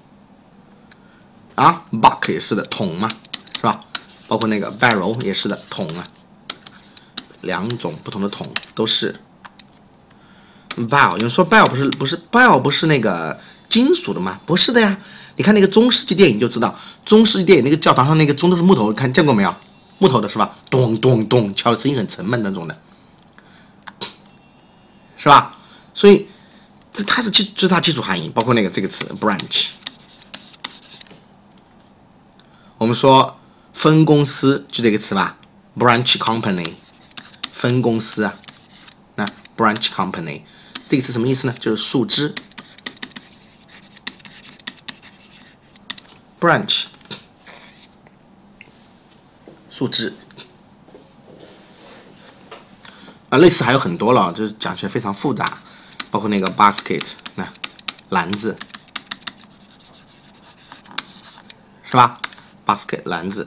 啊 ，buck 也是的，桶嘛，是吧？包括那个 barrel 也是的，桶啊。两种不同的桶都是 barrel。有人说 barrel 不是不是 barrel 不是那个金属的吗？不是的呀，你看那个中世纪电影就知道，中世纪电影那个教堂上那个钟都是木头，看见过没有？木头的是吧？咚咚咚，敲的声音很沉闷那种的。是吧？所以这它是基，这是它基础含义，包括那个这个词 branch。我们说分公司就这个词吧 ，branch company， 分公司啊，那 branch company 这个词什么意思呢？就是树枝 ，branch 树枝。啊，类似还有很多了，就是讲起来非常复杂，包括那个 basket， 那篮子，是吧 ？basket 篮子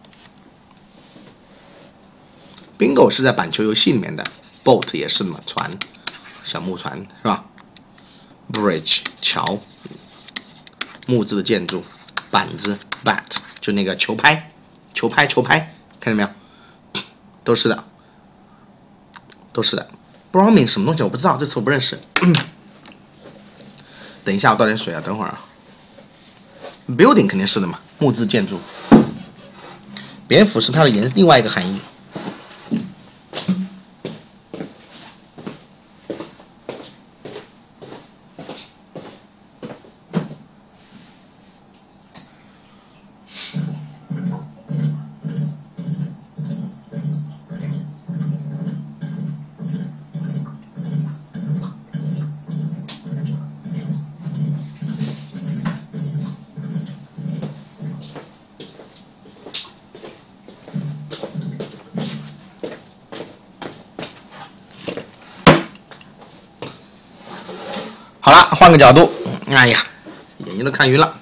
，bingo 是在板球游戏里面的 ，boat 也是嘛，船，小木船是吧 ？bridge 桥，木质的建筑，板子 bat 就那个球拍，球拍球拍，看见没有？都是的。都是的 ，Broming 什么东西我不知道，这词我不认识。等一下，我倒点水啊，等会儿啊。Building 肯定是的嘛，木质建筑。蝙蝠是它的原另外一个含义。好了，换个角度，哎呀，眼睛都看晕了。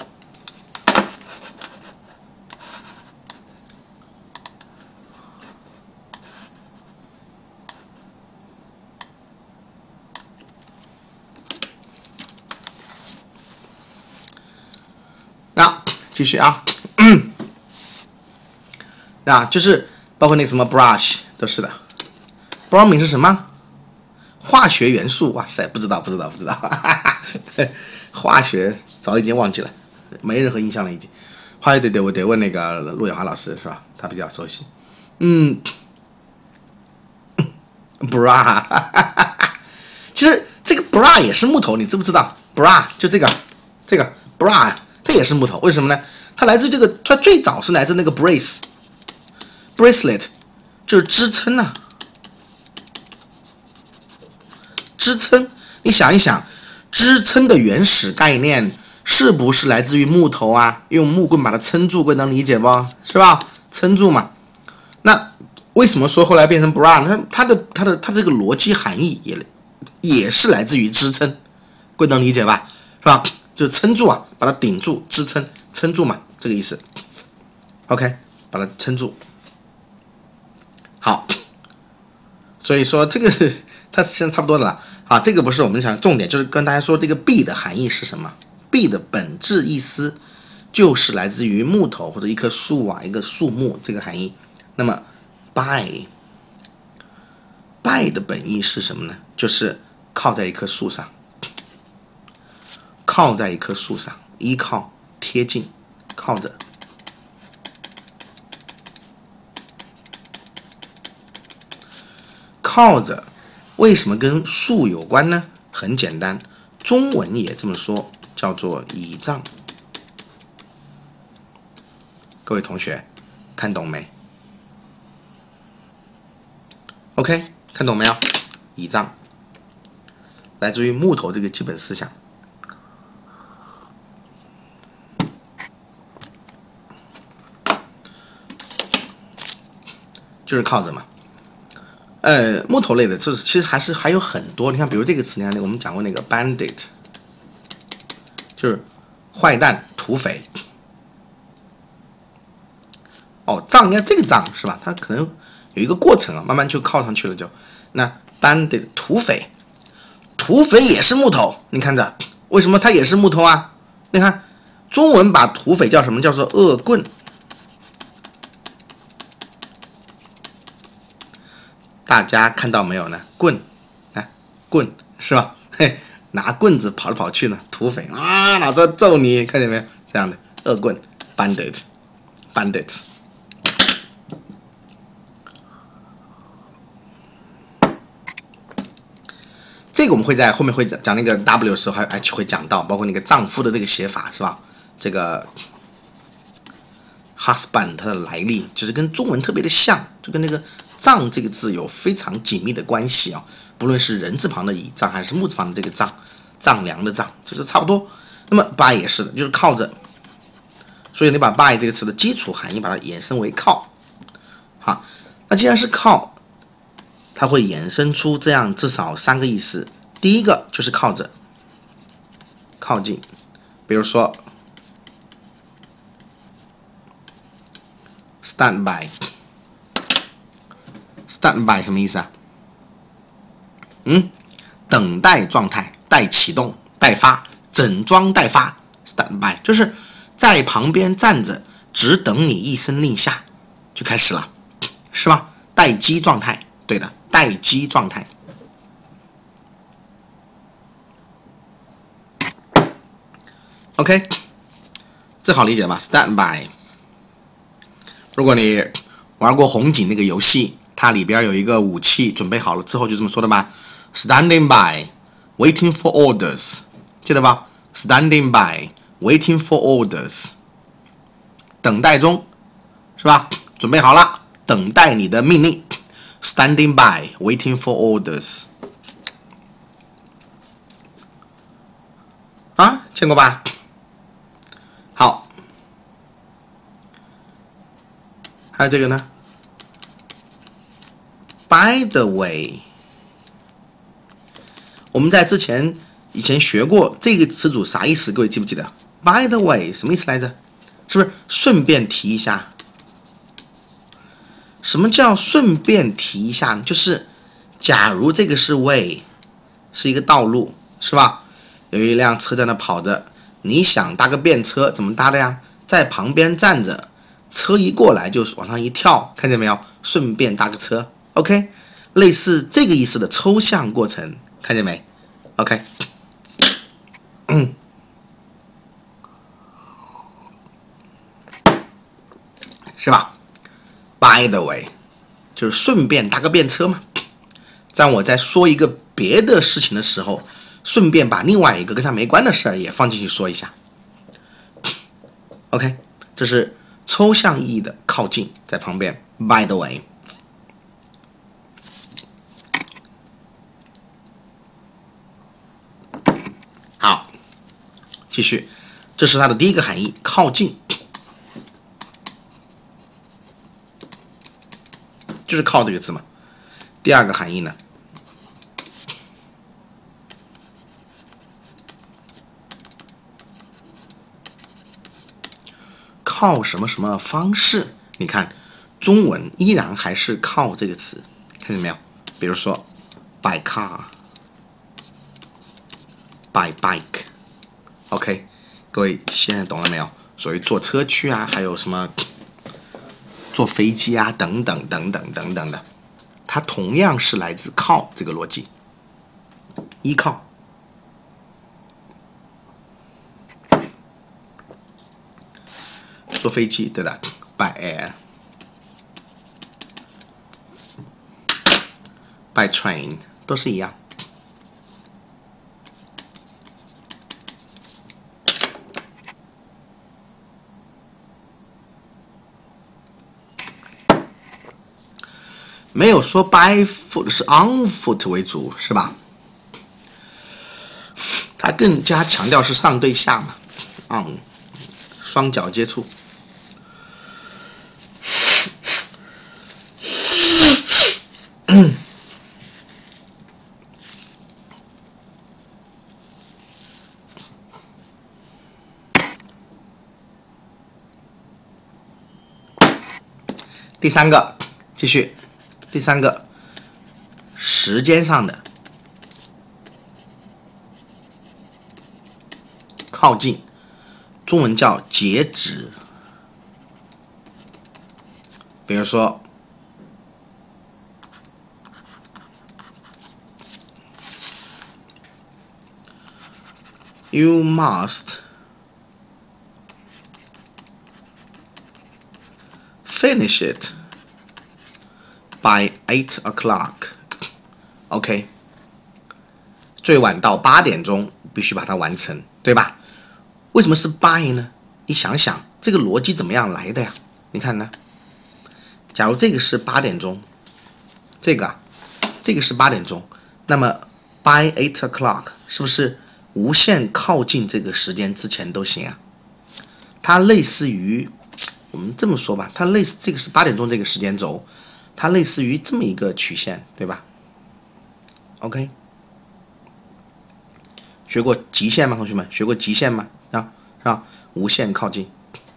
那继续啊，那就是包括那个什么 brush 都是的。bromine 是什么？化学元素，哇塞，不知道，不知道，不知道，哈哈哈，化学早已经忘记了，没任何印象了已经。化学对对，我得问那个陆远华老师是吧？他比较熟悉。嗯 ，bra， 哈哈哈，其实这个 bra 也是木头，你知不知道 ？bra 就这个，这个 bra 它也是木头，为什么呢？它来自这个，它最早是来自那个 brace，bracelet 就是支撑啊。支撑，你想一想，支撑的原始概念是不是来自于木头啊？用木棍把它撑住，各位能理解不？是吧？撑住嘛。那为什么说后来变成 bra？ 它它的它的它这个逻辑含义也也是来自于支撑，各位能理解吧？是吧？就是撑住啊，把它顶住，支撑，撑住嘛，这个意思。OK， 把它撑住。好，所以说这个它现在差不多了啦。啊，这个不是我们想重点，就是跟大家说这个 B 的含义是什么 ？B 的本质意思就是来自于木头或者一棵树啊，一个树木这个含义。那么 by by 的本意是什么呢？就是靠在一棵树上，靠在一棵树上，依靠、贴近、靠着。靠着。为什么跟树有关呢？很简单，中文也这么说，叫做倚仗。 各位同学，看懂没 ？OK， 看懂没有？倚仗来自于木头这个基本思想。就是靠着嘛，呃，木头类的，就是其实还是还有很多。你看，比如这个词，你看我们讲过那个 bandit， 就是坏蛋、土匪。哦，仗应该这个仗是吧？它可能有一个过程啊，慢慢就靠上去了就。那 bandit 土匪，土匪也是木头，你看着，为什么它也是木头啊？你看，中文把土匪叫什么？叫做恶棍。大家看到没有呢？棍，哎，棍是吧？嘿，拿棍子跑来跑去呢，土匪啊，老子揍你，看见没有？这样的恶棍 ，bandit，bandit。bandit。这个我们会在后面会讲那个 W 的时候，还 H 会讲到，包括那个丈夫的这个写法是吧？这个 husband 它的来历，就是跟中文特别的像，就跟那个丈这个字有非常紧密的关系啊。不论是人字旁的倚仗，还是木字旁的这个丈，丈量的丈，就是差不多。那么 by 也是的，就是靠着。所以你把 by 这个词的基础含义把它衍生为靠。好，那既然是靠，它会衍生出这样至少三个意思。第一个就是靠着，靠近，比如说 stand by。stand by 什么意思啊？嗯，等待状态，待启动，待发，整装待发。stand by 就是在旁边站着，只等你一声令下就开始了，是吧？待机状态，对的，待机状态。OK， 这好理解吧 ？stand by。如果你玩过红警那个游戏，它里边有一个武器准备好了之后就这么说的吧 ？Standing by, waiting for orders， 记得吧 ？Standing by, waiting for orders， 等待中，是吧？准备好了，等待你的命令。Standing by, waiting for orders。啊，见过吧？好，还有这个呢 ？By the way， 我们在之前以前学过这个词组啥意思？各位记不记得 ？By the way 什么意思来着？是不是顺便提一下？什么叫顺便提一下呢？就是假如这个是 way， 是一个道路，是吧？有一辆车在那跑着，你想搭个便车，怎么搭的呀？在旁边站着，车一过来就往上一跳，看见没有？顺便搭个车 ，OK， 类似这个意思的抽象过程，看见没 ？OK， 嗯，是吧 ？By the way， 就是顺便搭个便车嘛。这样我在说一个别的事情的时候，顺便把另外一个跟它没关的事儿也放进去说一下。OK， 这是抽象意义的靠近，在旁边。By the way， 好，继续，这是它的第一个含义，靠近，就是靠这个字嘛。第二个含义呢？靠什么什么方式？你看，中文依然还是靠这个词，看见没有？比如说 by car、by bike，OK， 各位现在懂了没有？所谓坐车去啊，还有什么坐飞机啊，等等等等等等的，它同样是来自靠这个逻辑，依靠。坐飞机对的 ，by air、by train 都是一样。 没有说 by foot 是 on foot 为主，是吧？它更加强调是上对下嘛 ，on 双脚接触。第三个，继续，第三个，时间上的靠近，中文叫截止。比如说， You must finish it by eight o'clock. OK， 最晚到八点钟必须把它完成，对吧？为什么是 by 呢？你想想这个逻辑怎么样来的呀？你看呢？假如这个是八点钟，这个啊，这个是八点钟，那么 by eight o'clock 是不是无限靠近这个时间之前都行啊？它类似于，我们这么说吧，它类似这个是八点钟这个时间轴，它类似于这么一个曲线，对吧 ？OK， 学过极限吗，同学们？学过极限吗？啊，是吧？无限靠近。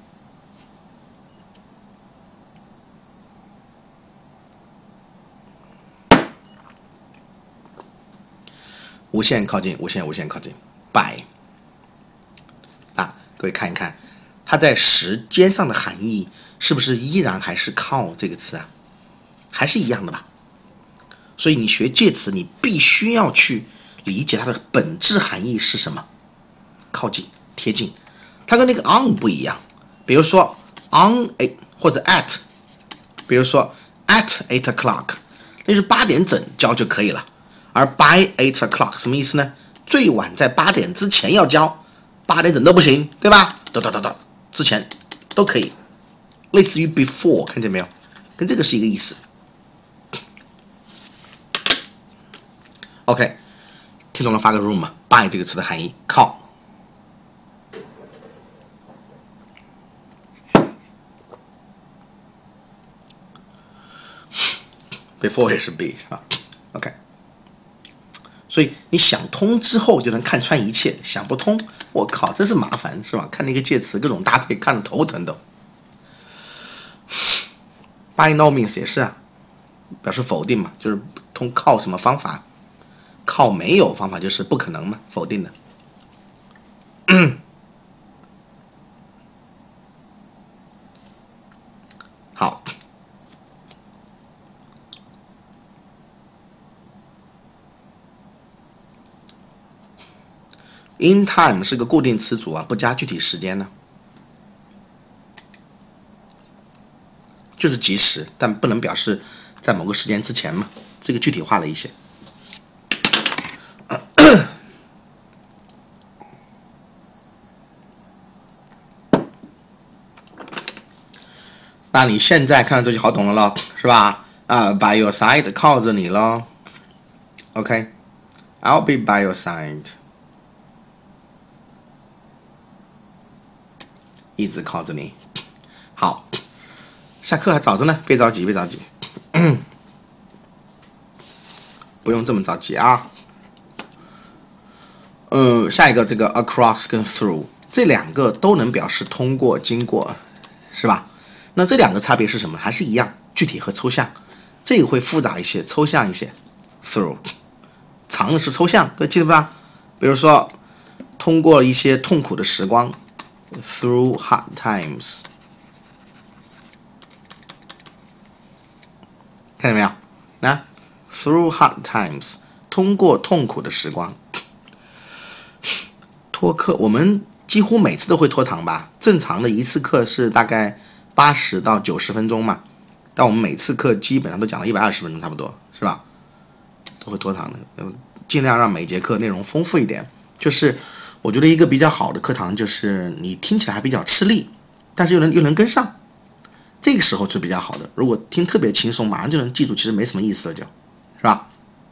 无限靠近，无限无限靠近 ，by 啊，各位看一看，它在时间上的含义是不是依然还是靠这个词啊？还是一样的吧？所以你学介词，你必须要去理解它的本质含义是什么，靠近、贴近，它跟那个 on 不一样。比如说 on a 或者 at， 比如说 at eight o'clock， 那是八点整交就可以了。而 by eight o'clock 什么意思呢？最晚在八点之前要交，八点整都不行，对吧？等等等等，之前都可以，类似于 before， 看见没有？跟这个是一个意思。OK， 听懂了发个 room 吗 ？by 这个词的含义靠。before 也是 be 是吧 ？OK。所以你想通之后就能看穿一切，想不通，我靠，真是麻烦，是吧？看那个介词各种搭配，看得头疼都。by no means 也是啊，表示否定嘛，就是通靠什么方法？靠没有方法就是不可能嘛，否定的。好。in time 是个固定词组啊，不加具体时间呢，就是即时，但不能表示在某个时间之前嘛，这个具体化了一些。那你现在看到这就好懂了咯，是吧？啊 ，by your side 靠着你咯 ，OK，I'll be by your side。一直靠着你。好，下课还早着呢，别着急，别着急，不用这么着急啊。呃，下一个这个 across 跟 through 这两个都能表示通过、经过，是吧？那这两个差别是什么？还是一样，具体和抽象。这个会复杂一些，抽象一些。through 长的是抽象，各位记得吧？比如说，通过一些痛苦的时光。Through hard times， 看见没有？那 through hard times， 通过痛苦的时光。拖课，我们几乎每次都会拖堂吧？正常的一次课是大概八十到九十分钟嘛，但我们每次课基本上都讲了一百二十分钟，差不多，是吧？都会拖堂的，尽量让每节课内容丰富一点，就是。我觉得一个比较好的课堂就是你听起来还比较吃力，但是又能又能跟上， 这个时候是比较好的。如果听特别轻松，马上就能记住，其实没什么意思了就，是吧？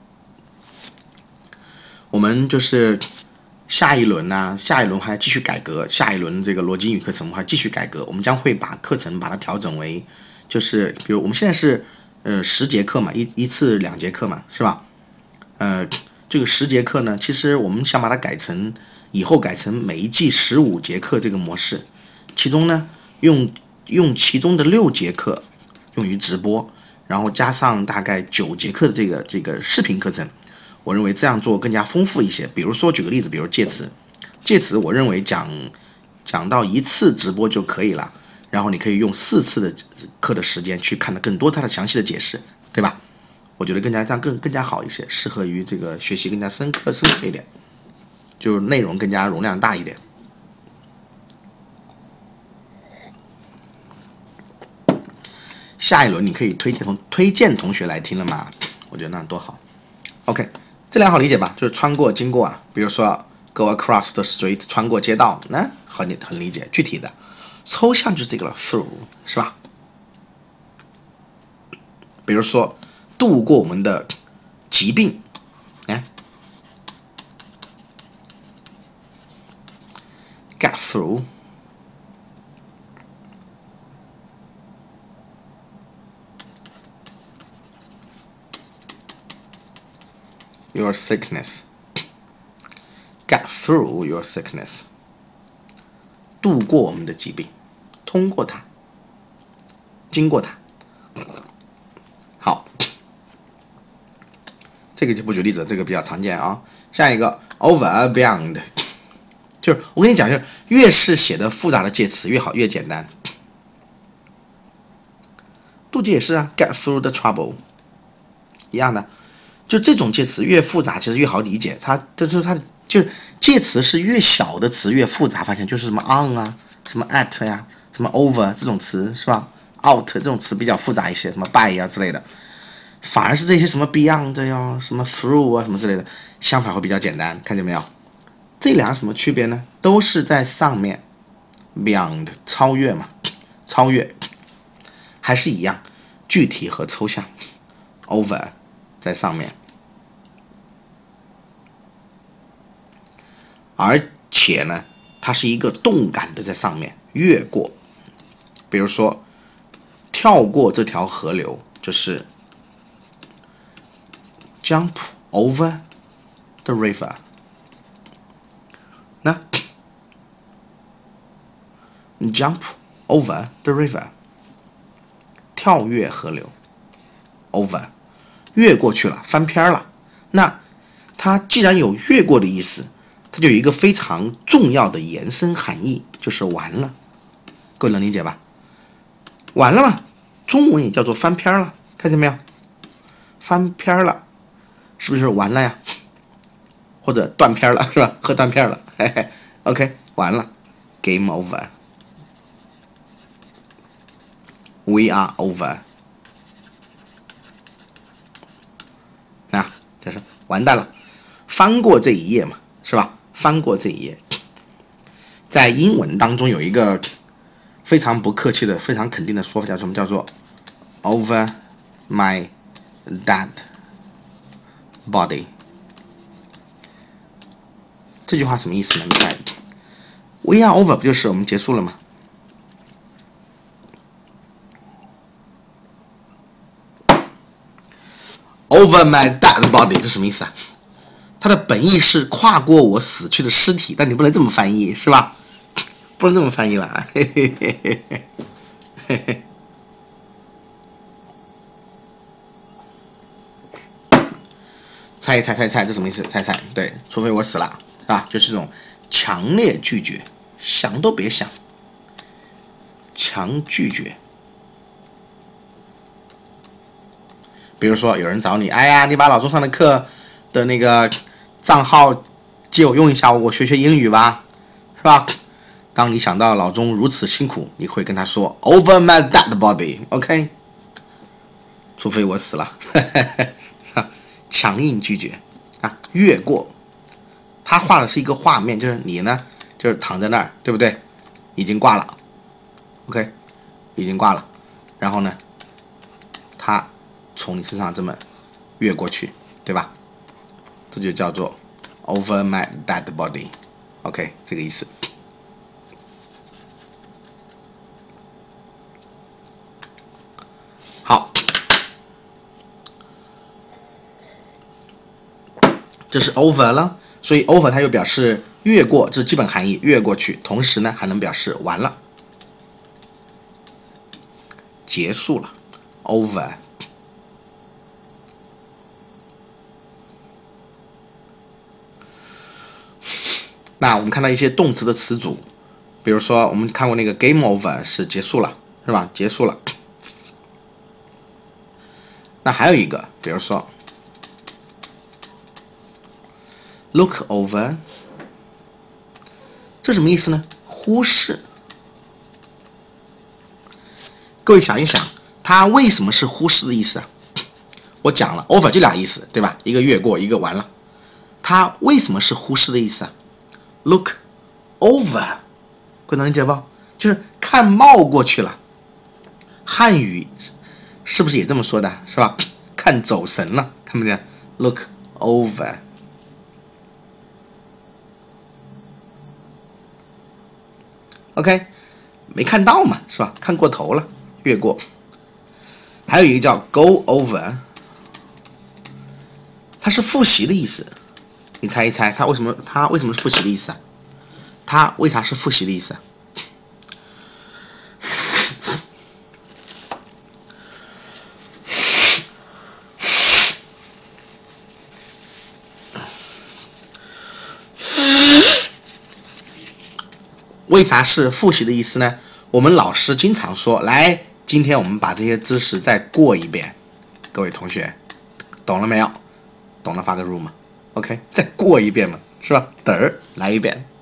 我们就是下一轮呢、啊，下一轮还继续改革，下一轮这个逻辑英语课程我们还继续改革，我们将会把课程把它调整为，就是比如我们现在是呃十节课嘛，一一次两节课嘛，是吧？呃，这个十节课呢，其实我们想把它改成以后改成每一季十五节课这个模式，其中呢用用其中的六节课用于直播，然后加上大概九节课的这个这个视频课程。我认为这样做更加丰富一些。比如说，举个例子，比如介词，介词我认为讲讲到一次直播就可以了，然后你可以用四次的课的时间去看到更多它的详细的解释，对吧？我觉得更加这样更更加好一些，适合于这个学习更加深刻深刻一点，就是内容更加容量大一点。下一轮你可以推荐同推荐同学来听了嘛？我觉得那样多好。OK。这两好理解吧，就是穿过、经过啊，比如说 go across the street， 穿过街道，那很很理解。具体的，抽象就是这个了 ，through 是吧？比如说度过我们的疾病，哎 ，get through。Your sickness, get through your sickness， 度过我们的疾病，通过它，经过它。好，这个就不举例子，这个比较常见啊。下一个 over beyond， 就是我跟你讲，就是越是写的复杂的介词越好，越简单。渡劫也是啊 ，get through the trouble， 一样的。就这种介词越复杂，其实越好理解。它就是它就是介词是越小的词越复杂，发现就是什么 on 啊，什么 at 呀、啊，什么 over 这种词是吧 ？out 这种词比较复杂一些，什么 by 呀、啊、之类的。反而是这些什么 beyond 呀、什么 through 啊什么之类的，相反会比较简单。看见没有？这俩什么区别呢？都是在上面 ，beyond 超越嘛，超越，还是一样，具体和抽象 ，over 在上面。而且呢，它是一个动感的在上面越过，比如说跳过这条河流，就是 jump over the river。那 jump over the river， 跳跃河流 ，over 越过去了，翻篇了。那它既然有越过的意思，它就有一个非常重要的延伸含义，就是完了。各位能理解吧？完了嘛，中文也叫做翻篇了，看见没有？翻篇了，是不是完了呀？或者断片了，是吧？喝断片了，嘿嘿 ，OK， 完了 ，Game over，We are over。啊，这是完蛋了，翻过这一页嘛，是吧？翻过这一页，在英文当中有一个非常不客气的、非常肯定的说法，叫什么？叫做 over my dead body。这句话什么意思呢？你看 ，We are over 不就是我们结束了吗？Over my dead body 这什么意思啊？它的本意是跨过我死去的尸体，但你不能这么翻译，是吧？不能这么翻译了，嘿嘿嘿嘿嘿嘿嘿。猜一猜，猜一猜，这什么意思？猜猜，对，除非我死了，是吧？就是这种强烈拒绝，想都别想，强拒绝。比如说有人找你，哎呀，你把老钟上的课的那个账号借我用一下，我学学英语吧，是吧？当你想到老钟如此辛苦，你会跟他说 Over my dead body，OK？、Okay? 除非我死了，强硬拒绝啊，越过。他画的是一个画面，就是你呢，就是躺在那儿，对不对？已经挂了 ，OK？ 已经挂了， 然后呢，它从你身上这么越过去，对吧？这就叫做 over my dead body。OK， 这个意思。好，这是 over 了，所以 over 它又表示越过，这是基本含义，越过去。同时呢，还能表示完了。结束了 ，over。那我们看到一些动词的词组，比如说我们看过那个 game over 是结束了，是吧？结束了。那还有一个，比如说 look over， 这什么意思呢？忽视。各位想一想，它为什么是忽视的意思啊？我讲了 over 就俩意思，对吧？一个越过，一个完了。它为什么是忽视的意思啊 ？Look over， 各位能理解不？就是看冒过去了。汉语是不是也这么说的？是吧？看走神了，看不见 ？Look over。OK， 没看到嘛，是吧？看过头了。越过，还有一个叫 go over， 它是复习的意思。你猜一猜，它为什么它为什么是复习的意思啊？它为啥是复习的意思啊？为啥是复习的意思呢？我们老师经常说，来，今天我们把这些知识再过一遍。各位同学，懂了没有？懂了发个入嘛 ？OK， 再过一遍嘛，是吧？嘚儿来一遍，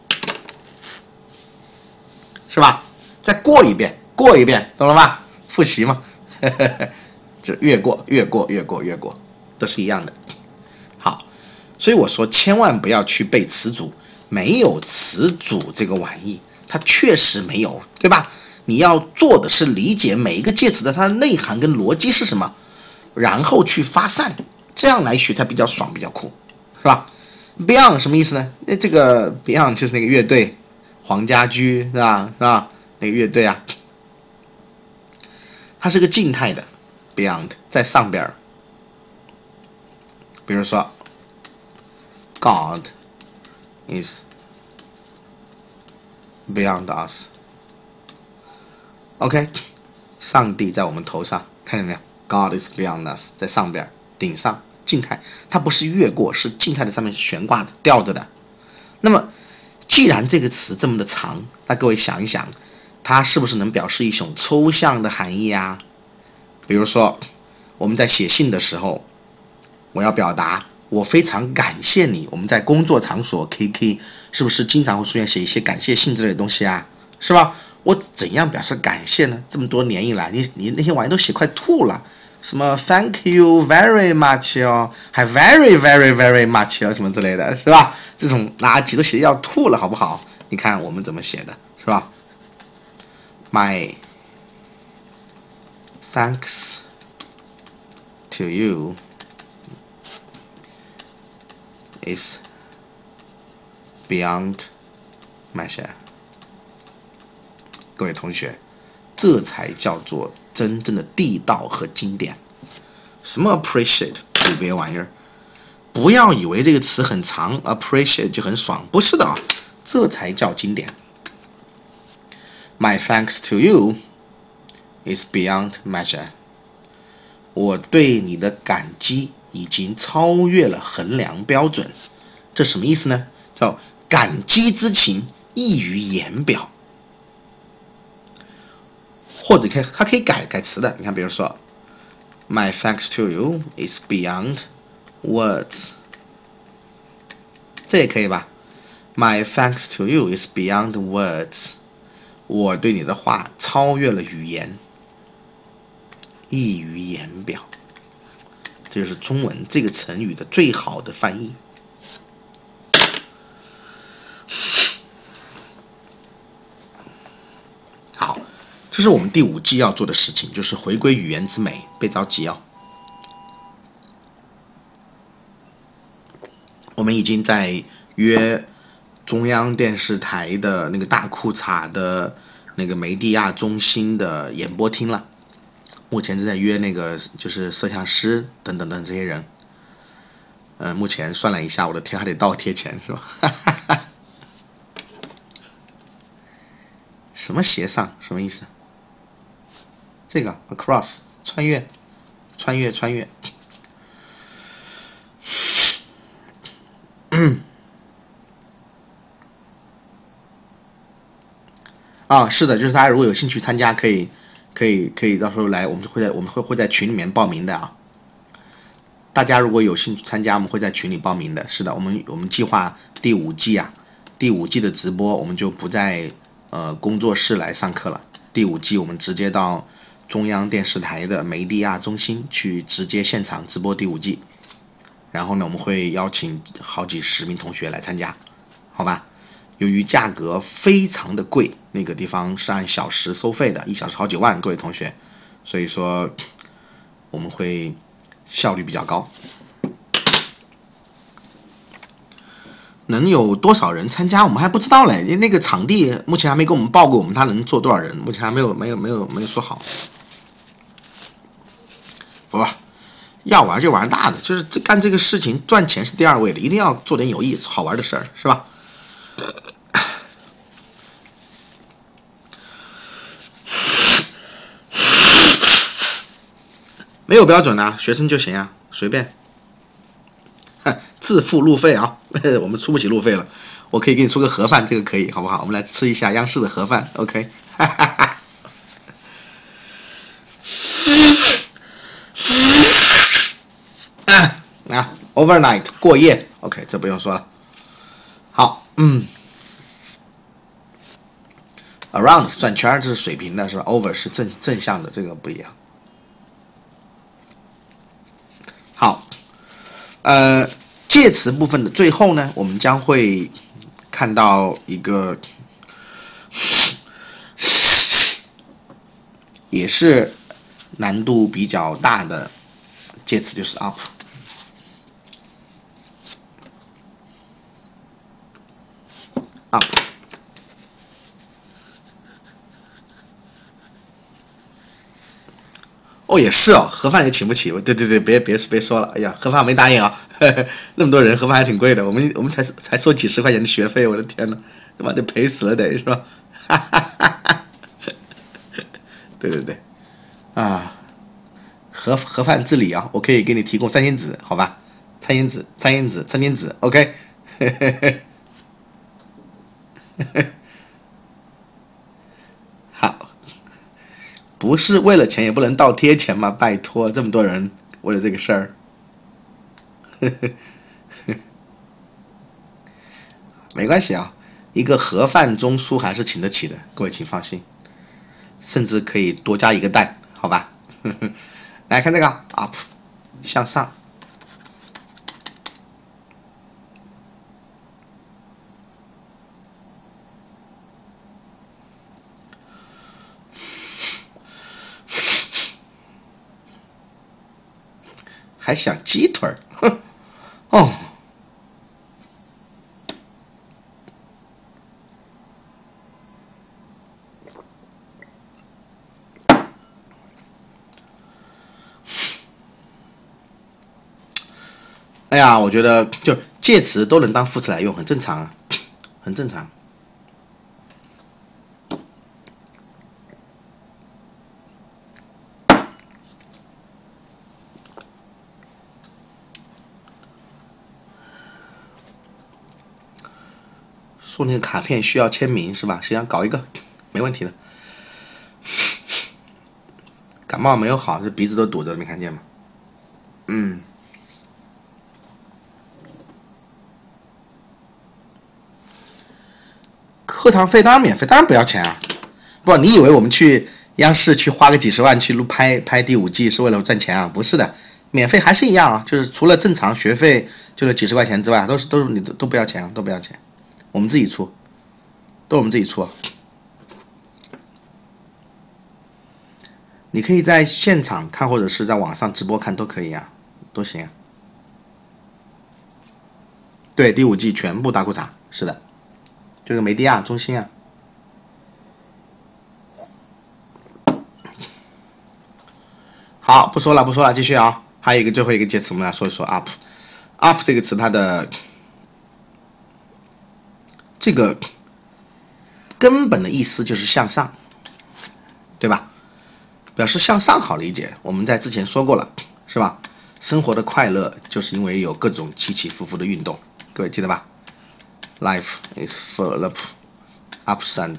是吧？再过一遍，过一遍，懂了吧？复习嘛，呵呵呵，就越过，越过，越过，越过，都是一样的。好，所以我说千万不要去背词组，没有词组这个玩意。它确实没有，对吧？你要做的是理解每一个介词的它的内涵跟逻辑是什么，然后去发散，这样来学才比较爽，比较酷，是吧 ？Beyond 什么意思呢？那这个 Beyond 就是那个乐队，黄家驹是吧？是吧？那个乐队啊，它是个静态的 Beyond， 在上边。比如说 God is beyond us。OK， 上帝在我们头上，看见没有 ？God is beyond us， 在上边，顶上，静态，它不是越过，是静态的上面悬挂着、吊着的。那么，既然这个词这么的长，那各位想一想，它是不是能表示一种抽象的含义啊？比如说，我们在写信的时候，我要表达我非常感谢你。我们在工作场所 K K 是不是经常会出现写一些感谢信之类的东西啊？是吧？我怎样表示感谢呢？这么多年以来，你你那些玩意都写快吐了，什么 Thank you very much 哦，还 very very very much 哦，什么之类的，是吧？这种垃圾都写的要吐了，好不好？你看我们怎么写的，是吧 ？My thanks to you is beyond measure。各位同学，这才叫做真正的地道和经典。什么 appreciate 土鳖玩意儿？不要以为这个词很长 ，appreciate 就很爽，不是的啊，这才叫经典。My thanks to you is beyond measure。我对你的感激已经超越了衡量标准。这什么意思呢？叫感激之情溢于言表。或者可以，它可以改改词的。你看，比如说 ，My thanks to you is beyond words， 这也可以吧 ？My thanks to you is beyond words， 我对你的话超越了语言，溢于言表。这就是中文这个成语的最好的翻译。 这是我们第五季要做的事情，就是回归语言之美。别着急啊，我们已经在约中央电视台的那个大裤衩的那个梅地亚中心的演播厅了。目前是在约那个就是摄像师等等等这些人。呃，目前算了一下，我的天还得倒贴钱是吧？什么斜上？什么意思？这个 across 穿越，穿越穿越。嗯。啊，是的，就是大家如果有兴趣参加，可以，可以，可以到时候来，我们会在我们会会在群里面报名的啊。大家如果有兴趣参加，我们会在群里报名的。是的，我们我们计划第五季啊，第五季的直播我们就不在呃工作室来上课了。第五季我们直接到中央电视台的梅地亚中心去直接现场直播第五季。然后呢，我们会邀请好几十名同学来参加，好吧？由于价格非常的贵，那个地方是按小时收费的，一小时好几万，各位同学，所以说我们会效率比较高。能有多少人参加我们还不知道嘞，因为那个场地目前还没给我们报过，我们他能坐多少人，目前还没有没有没有没有说好。不，要玩就玩大的，就是这干这个事情赚钱是第二位的，一定要做点有意思好玩的事儿，是吧？没有标准的、啊，学生就行啊，随便。自付路费啊，我们出不起路费了，我可以给你出个盒饭，这个可以，好不好？我们来吃一下央视的盒饭 ，OK？ 啊啊 ，overnight 过夜 ，OK， 这不用说了。好，嗯 ，around 是转圈，这是水平的，是吧 ？over 是正正向的，这个不一样。好，呃，介词部分的最后呢，我们将会看到一个，也是难度比较大的介词，就是 up。up。哦，也是哦，盒饭也请不起。对对对，别别别说了，哎呀，盒饭没答应啊，呵呵，那么多人，盒饭还挺贵的。我们我们才才收几十块钱的学费，我的天呐，他妈得赔死了得是吧？哈哈哈哈对对对，啊，盒盒饭自理啊，我可以给你提供餐巾纸，好吧？餐巾纸，餐巾纸，餐巾纸 ，OK 嘿嘿嘿。好，不是为了钱也不能倒贴钱嘛，拜托，这么多人为了这个事儿，没关系啊，一个盒饭中枢还是请得起的，各位请放心，甚至可以多加一个蛋，好吧？来看这个 up 向上。还想鸡腿儿，哼，哦，哎呀，我觉得就介词都能当副词来用，很正常啊，很正常。做那个卡片需要签名是吧？实际上搞一个没问题的。感冒没有好，这鼻子都堵着了，没看见吗？嗯。课堂费当然免费，当然不要钱啊！不，你以为我们去央视去花个几十万去录拍拍第五季是为了赚钱啊？不是的，免费还是一样啊，就是除了正常学费就是几十块钱之外，都是都是你都都不要钱，都不要钱。我们自己出，都我们自己出。 你可以在现场看，或者是在网上直播看都可以啊，都行啊。对，第五季全部大裤衩，是的，就是梅迪亚中心啊。好，不说了，不说了，继续啊。还有一个最后一个介词，我们来说一说 up。up 这个词，它的这个根本的意思就是向上，对吧？表示向上好理解，我们在之前说过了，是吧？生活的快乐就是因为有各种起起伏伏的运动，各位记得吧 ？Life is full of ups and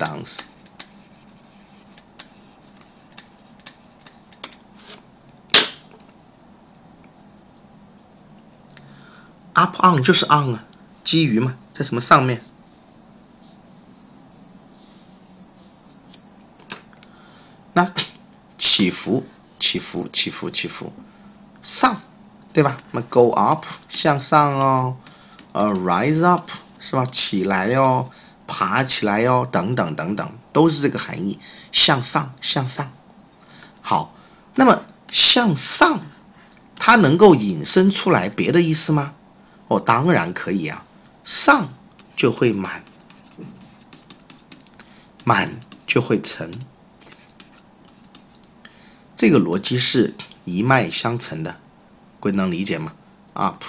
downs。up on 就是 on 啊，基于嘛，在什么上面？那起伏，起伏，起伏，起伏，上，对吧？那 go up 向上哦，呃 rise up 是吧？起来哟，爬起来哟，等等等等，都是这个含义，向上，向上。好，那么向上，它能够引申出来别的意思吗？哦，当然可以啊，上就会满，满就会成，这个逻辑是一脉相承的，各位能理解吗 ？up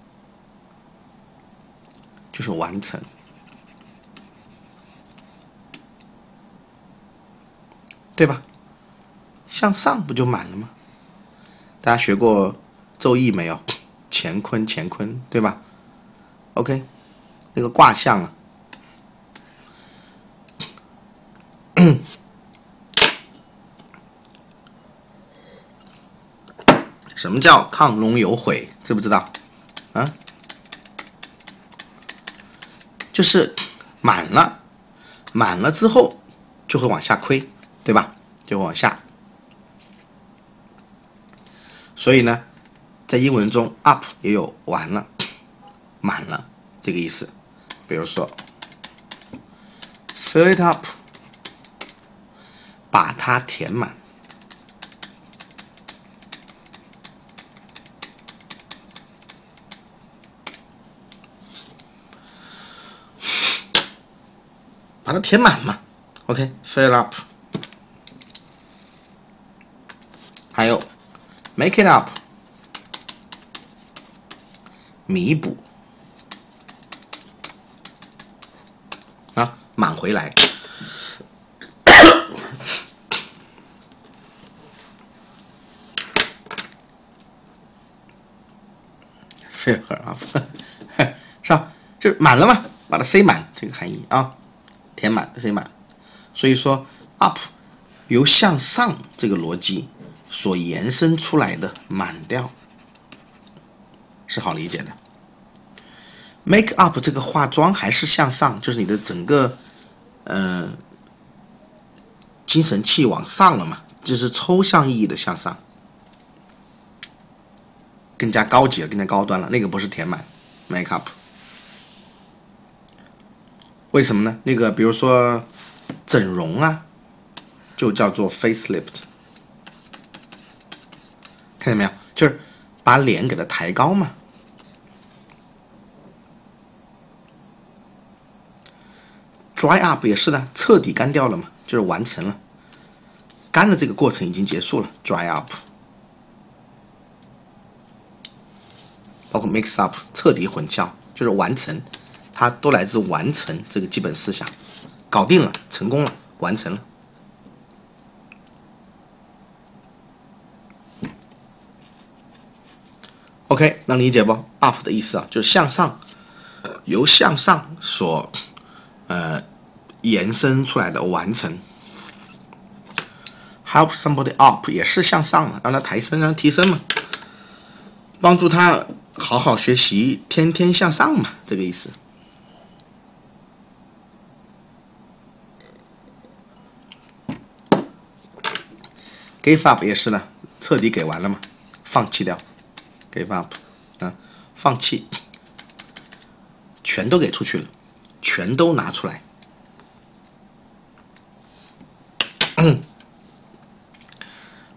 就是完成，对吧？向上不就满了吗？大家学过周易没有？乾坤乾坤，对吧 ？OK， 那个卦象啊，什么叫亢龙有悔？知不知道？啊，就是满了，满了之后就会往下亏，对吧？就往下。所以呢，在英文中 up 也有完了、满了这个意思。比如说 fill it up， 把它填满。把它填满嘛 ，OK， fill up。还有 make it up， 弥补啊，满回来。fill up， 是吧？就是满了嘛，把它塞满这个含义啊。填满塞满，所以说 up 由向上这个逻辑所延伸出来的满掉是好理解的。make up 这个化妆还是向上，就是你的整个呃精神气往上了嘛，就是抽象意义的向上，更加高级了，更加高端了。那个不是填满 make up。为什么呢？那个比如说整容啊，就叫做 facelift， 看见没有？就是把脸给它抬高嘛。dry up 也是的，彻底干掉了嘛，就是完成了，干的这个过程已经结束了 ，dry up。包括 mix up， 彻底混淆，就是完成。它都来自完成这个基本思想，搞定了，成功了，完成了。OK， 能理解不 ？up 的意思啊，就是向上，由向上所呃延伸出来的完成。Help somebody up 也是向上嘛，让他抬升，让他提升嘛，帮助他好好学习，天天向上嘛，这个意思。Give up 也是的，彻底给完了嘛，放弃掉 ，give up， 啊，放弃，全都给出去了，全都拿出来。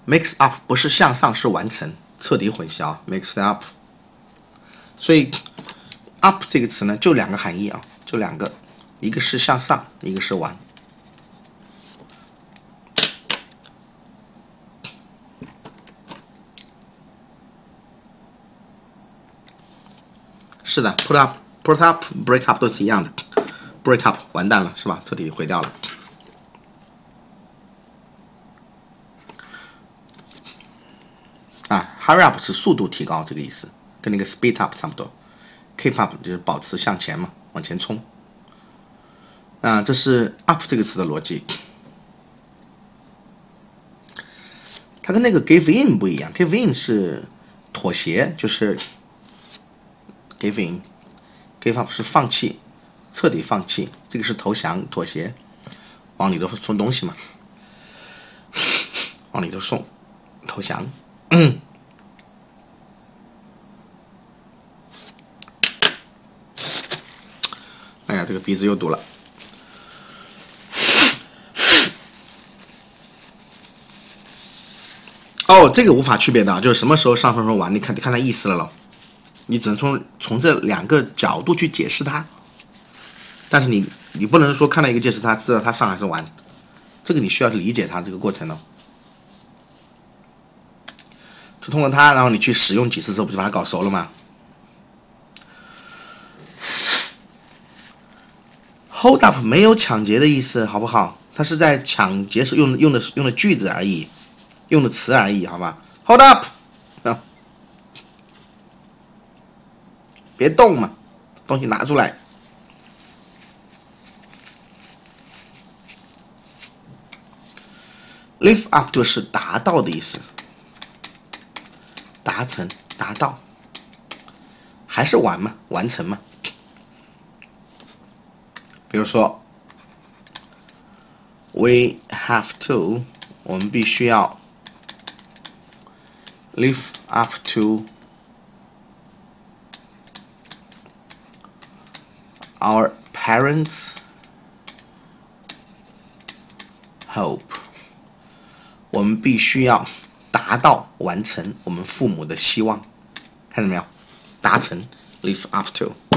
mix up 不是向上，是完成，彻底混淆 mix up。所以 up 这个词呢，就两个含义啊，就两个，一个是向上，一个是完。是的 ，put up、put up、break up 都是一样的 ，break up 完蛋了是吧？彻底毁掉了。啊 ，hurry up 是速度提高这个意思，跟那个 speed up 差不多。keep up 就是保持向前嘛，往前冲。啊，这是 up 这个词的逻辑。它跟那个 give in 不一样 ，give in 是妥协，就是 give in，give up 是放弃，彻底放弃，这个是投降、妥协，往里头送东西嘛，往里头送，投降。嗯，哎呀，这个鼻子又堵了。哦，这个无法区别的，就是什么时候上什么时候完，你看，你看它意思了咯。你只能从从这两个角度去解释它，但是你你不能说看到一个介词，它知道它上还是完，这个你需要理解它这个过程哦。就通过它，然后你去使用几次之后，不就把它搞熟了吗 ？Hold up 没有抢劫的意思，好不好？它是在抢劫时用的用的用的句子而已，用的词而已，好吧 ？Hold up 啊，别动嘛，东西拿出来。Live up 就是达到的意思。达成、达到，还是完嘛，完成嘛。比如说 ，we have to， 我们必须要 live up to our parents' hope， 我们必须要达到完成我们父母的希望，看到没有？达成 live up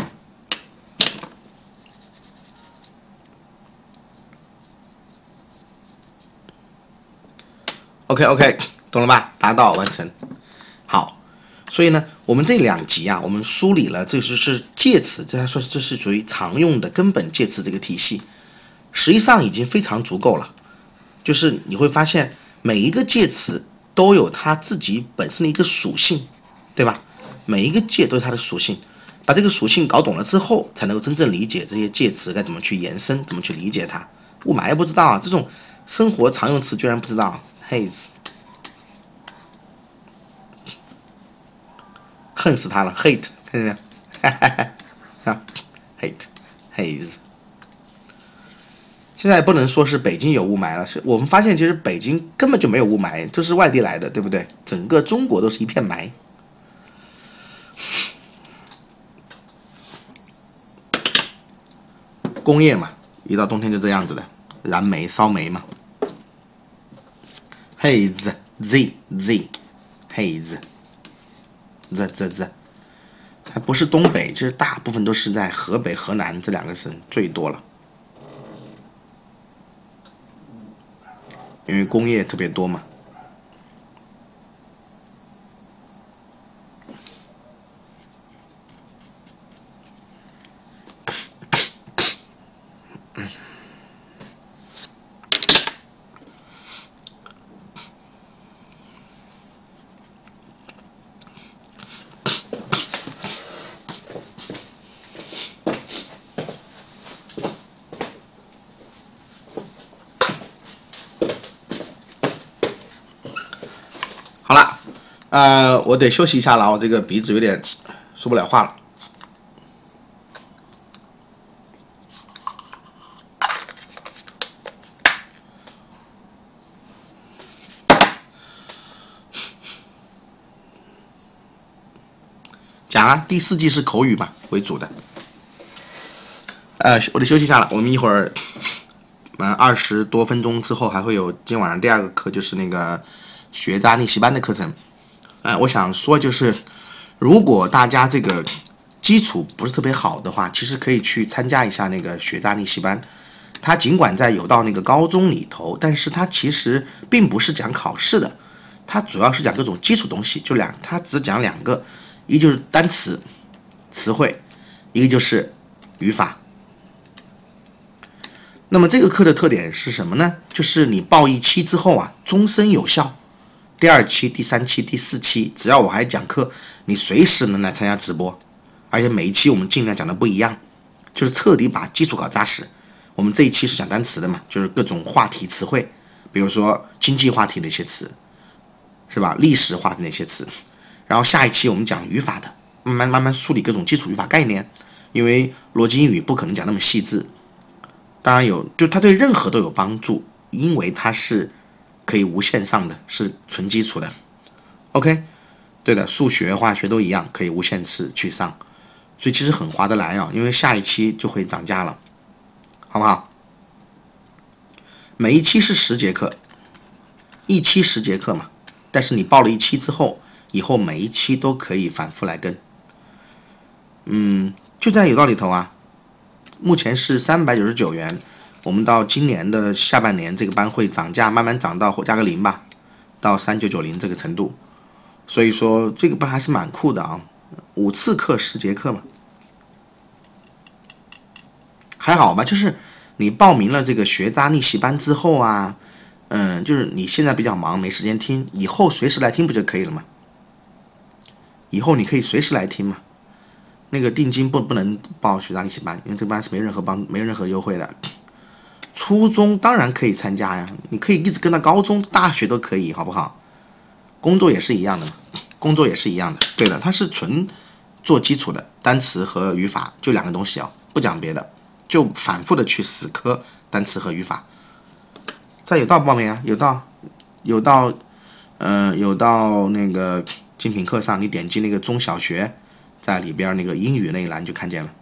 to。OK OK， 懂了吧？达到完成。好，所以呢，我们这两集啊，我们梳理了，这就是介词，这还说这是属于常用的根本介词这个体系，实际上已经非常足够了。就是你会发现每一个介词都有它自己本身的一个属性，对吧？每一个介都有它的属性，把这个属性搞懂了之后，才能够真正理解这些介词该怎么去延伸，怎么去理解它。雾霾不知道啊，这种生活常用词居然不知道 ，haze， 恨死他了 ，hate， 看见没有？哈哈哈 ，hate haze。现在不能说是北京有雾霾了，是我们发现其实北京根本就没有雾霾，这是外地来的，对不对？整个中国都是一片霾。工业嘛，一到冬天就这样子的，燃煤烧煤嘛。haze z z haze z z z， 还不是东北，其实大部分都是在河北、河南这两个省最多了。因为工业特别多嘛。好了，呃，我得休息一下了，我这个鼻子有点说不了话了。讲啊，第四季是口语嘛为主的。呃，我得休息一下了，我们一会儿，嗯，二十多分钟之后还会有今天晚上第二个课，就是那个学渣逆袭班的课程。呃，我想说就是，如果大家这个基础不是特别好的话，其实可以去参加一下那个学渣逆袭班。它尽管在有到那个高中里头，但是它其实并不是讲考试的，它主要是讲各种基础东西，就两，它只讲两个，一个就是单词、词汇，一个就是语法。那么这个课的特点是什么呢？就是你报一期之后啊，终身有效。第二期、第三期、第四期，只要我还讲课，你随时能来参加直播，而且每一期我们尽量讲的不一样，就是彻底把基础搞扎实。我们这一期是讲单词的嘛，就是各种话题词汇，比如说经济话题的一些词，是吧？历史话题的一些词。然后下一期我们讲语法的，慢慢慢慢梳理各种基础语法概念，因为逻辑英语不可能讲那么细致。当然有，就它对任何都有帮助，因为它是可以无限上的，是纯基础的。OK， 对的，数学、化学都一样，可以无限次去上，所以其实很划得来啊，因为下一期就会涨价了，好不好？每一期是十节课，一期十节课嘛，但是你报了一期之后，以后每一期都可以反复来跟。嗯，就在有道里头啊。目前是三百九十九元，我们到今年的下半年这个班会涨价，慢慢涨到加个零吧，到三九九零这个程度。所以说这个班还是蛮酷的啊，五次课十节课嘛，还好吧。就是你报名了这个学渣逆袭班之后啊，嗯，就是你现在比较忙没时间听，以后随时来听不就可以了吗？以后你可以随时来听嘛。那个定金不不能报学渣逆袭班，因为这个班是没任何帮没任何优惠的。初中当然可以参加呀，你可以一直跟到高中、大学都可以，好不好？工作也是一样的嘛，工作也是一样的。对的，它是纯做基础的，单词和语法就两个东西啊，不讲别的，就反复的去死磕单词和语法。在有道报名啊，有道有道，呃，有道那个精品课上，你点击那个中小学。在里边那个英语那一栏就看见了，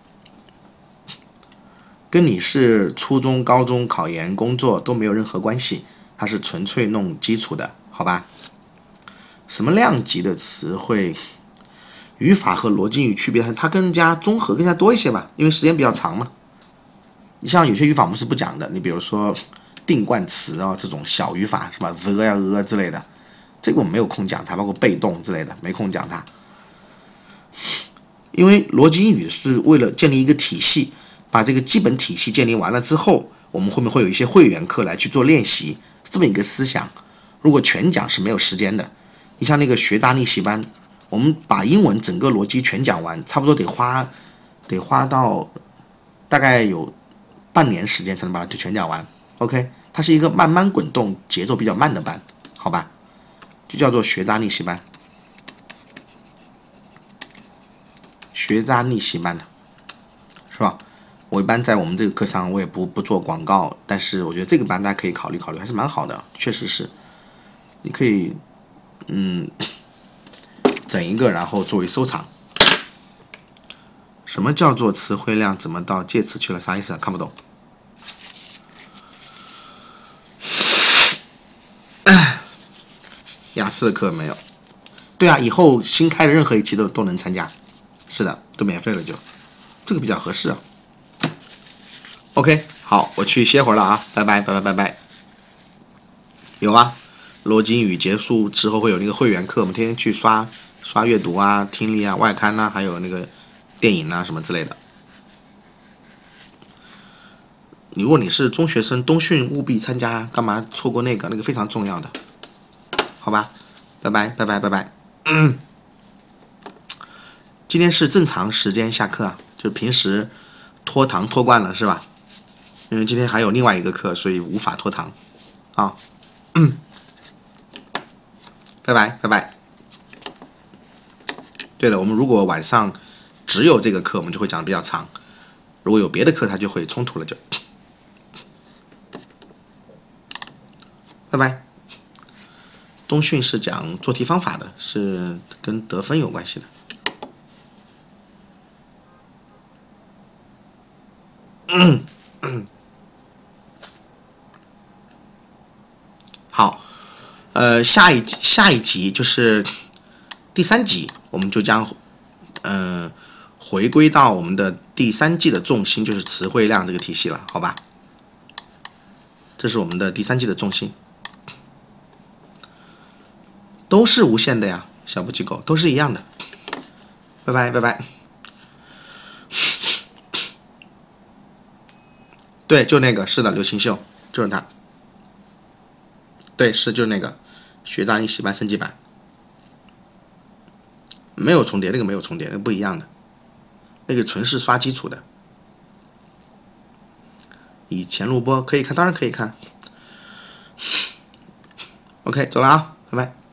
跟你是初中、高中、考研、工作都没有任何关系，它是纯粹弄基础的，好吧？什么量级的词汇、语法和逻辑英语区别，它更加综合、更加多一些吧，因为时间比较长嘛。你像有些语法我们是不讲的，你比如说定冠词啊这种小语法是吧 ，the 呀 a 之类的，这个我们没有空讲它，包括被动之类的，没空讲它。因为逻辑英语是为了建立一个体系，把这个基本体系建立完了之后，我们后面会有一些会员课来去做练习，这么一个思想。如果全讲是没有时间的。你像那个学渣逆袭班，我们把英文整个逻辑全讲完，差不多得花得花到大概有半年时间才能把它全讲完。OK， 它是一个慢慢滚动、节奏比较慢的班，好吧？就叫做学渣逆袭班。学渣逆袭班的，是吧？我一般在我们这个课上我也不不做广告，但是我觉得这个班大家可以考虑考虑，还是蛮好的，确实是。你可以嗯整一个，然后作为收藏。什么叫做词汇量怎么到介词去了？啥意思啊？看不懂。雅思的课没有。对啊，以后新开的任何一期都都能参加。是的，都免费了就，这个比较合适啊。OK， 好，我去歇会儿了啊，拜拜拜拜拜拜。有啊，逻辑英语结束之后会有那个会员课，我们天天去刷刷阅读啊、听力啊、外刊啊，还有那个电影啊什么之类的。如果你是中学生，冬训务必参加，干嘛错过那个？那个非常重要的，好吧？拜拜拜拜拜拜。嗯今天是正常时间下课啊，就平时拖堂拖惯了是吧？因为今天还有另外一个课，所以无法拖堂啊。嗯，拜拜拜拜。对了，我们如果晚上只有这个课，我们就会讲的比较长；如果有别的课，它就会冲突了就。拜拜。冬训是讲做题方法的，是跟得分有关系的。嗯嗯，好， 呃，下一下一集就是第三集，我们就将嗯、呃、回归到我们的第三季的重心，就是词汇量这个体系了，好吧？这是我们的第三季的重心，都是无限的呀，小布机构都是一样的。拜拜拜拜。对，就那个，是的，刘清秀，就是他。对，是就是那个学渣一习班升级版，没有重叠，那个没有重叠，那个不一样的，那个纯是刷基础的。以前录播可以看，当然可以看。OK， 走了啊，拜拜。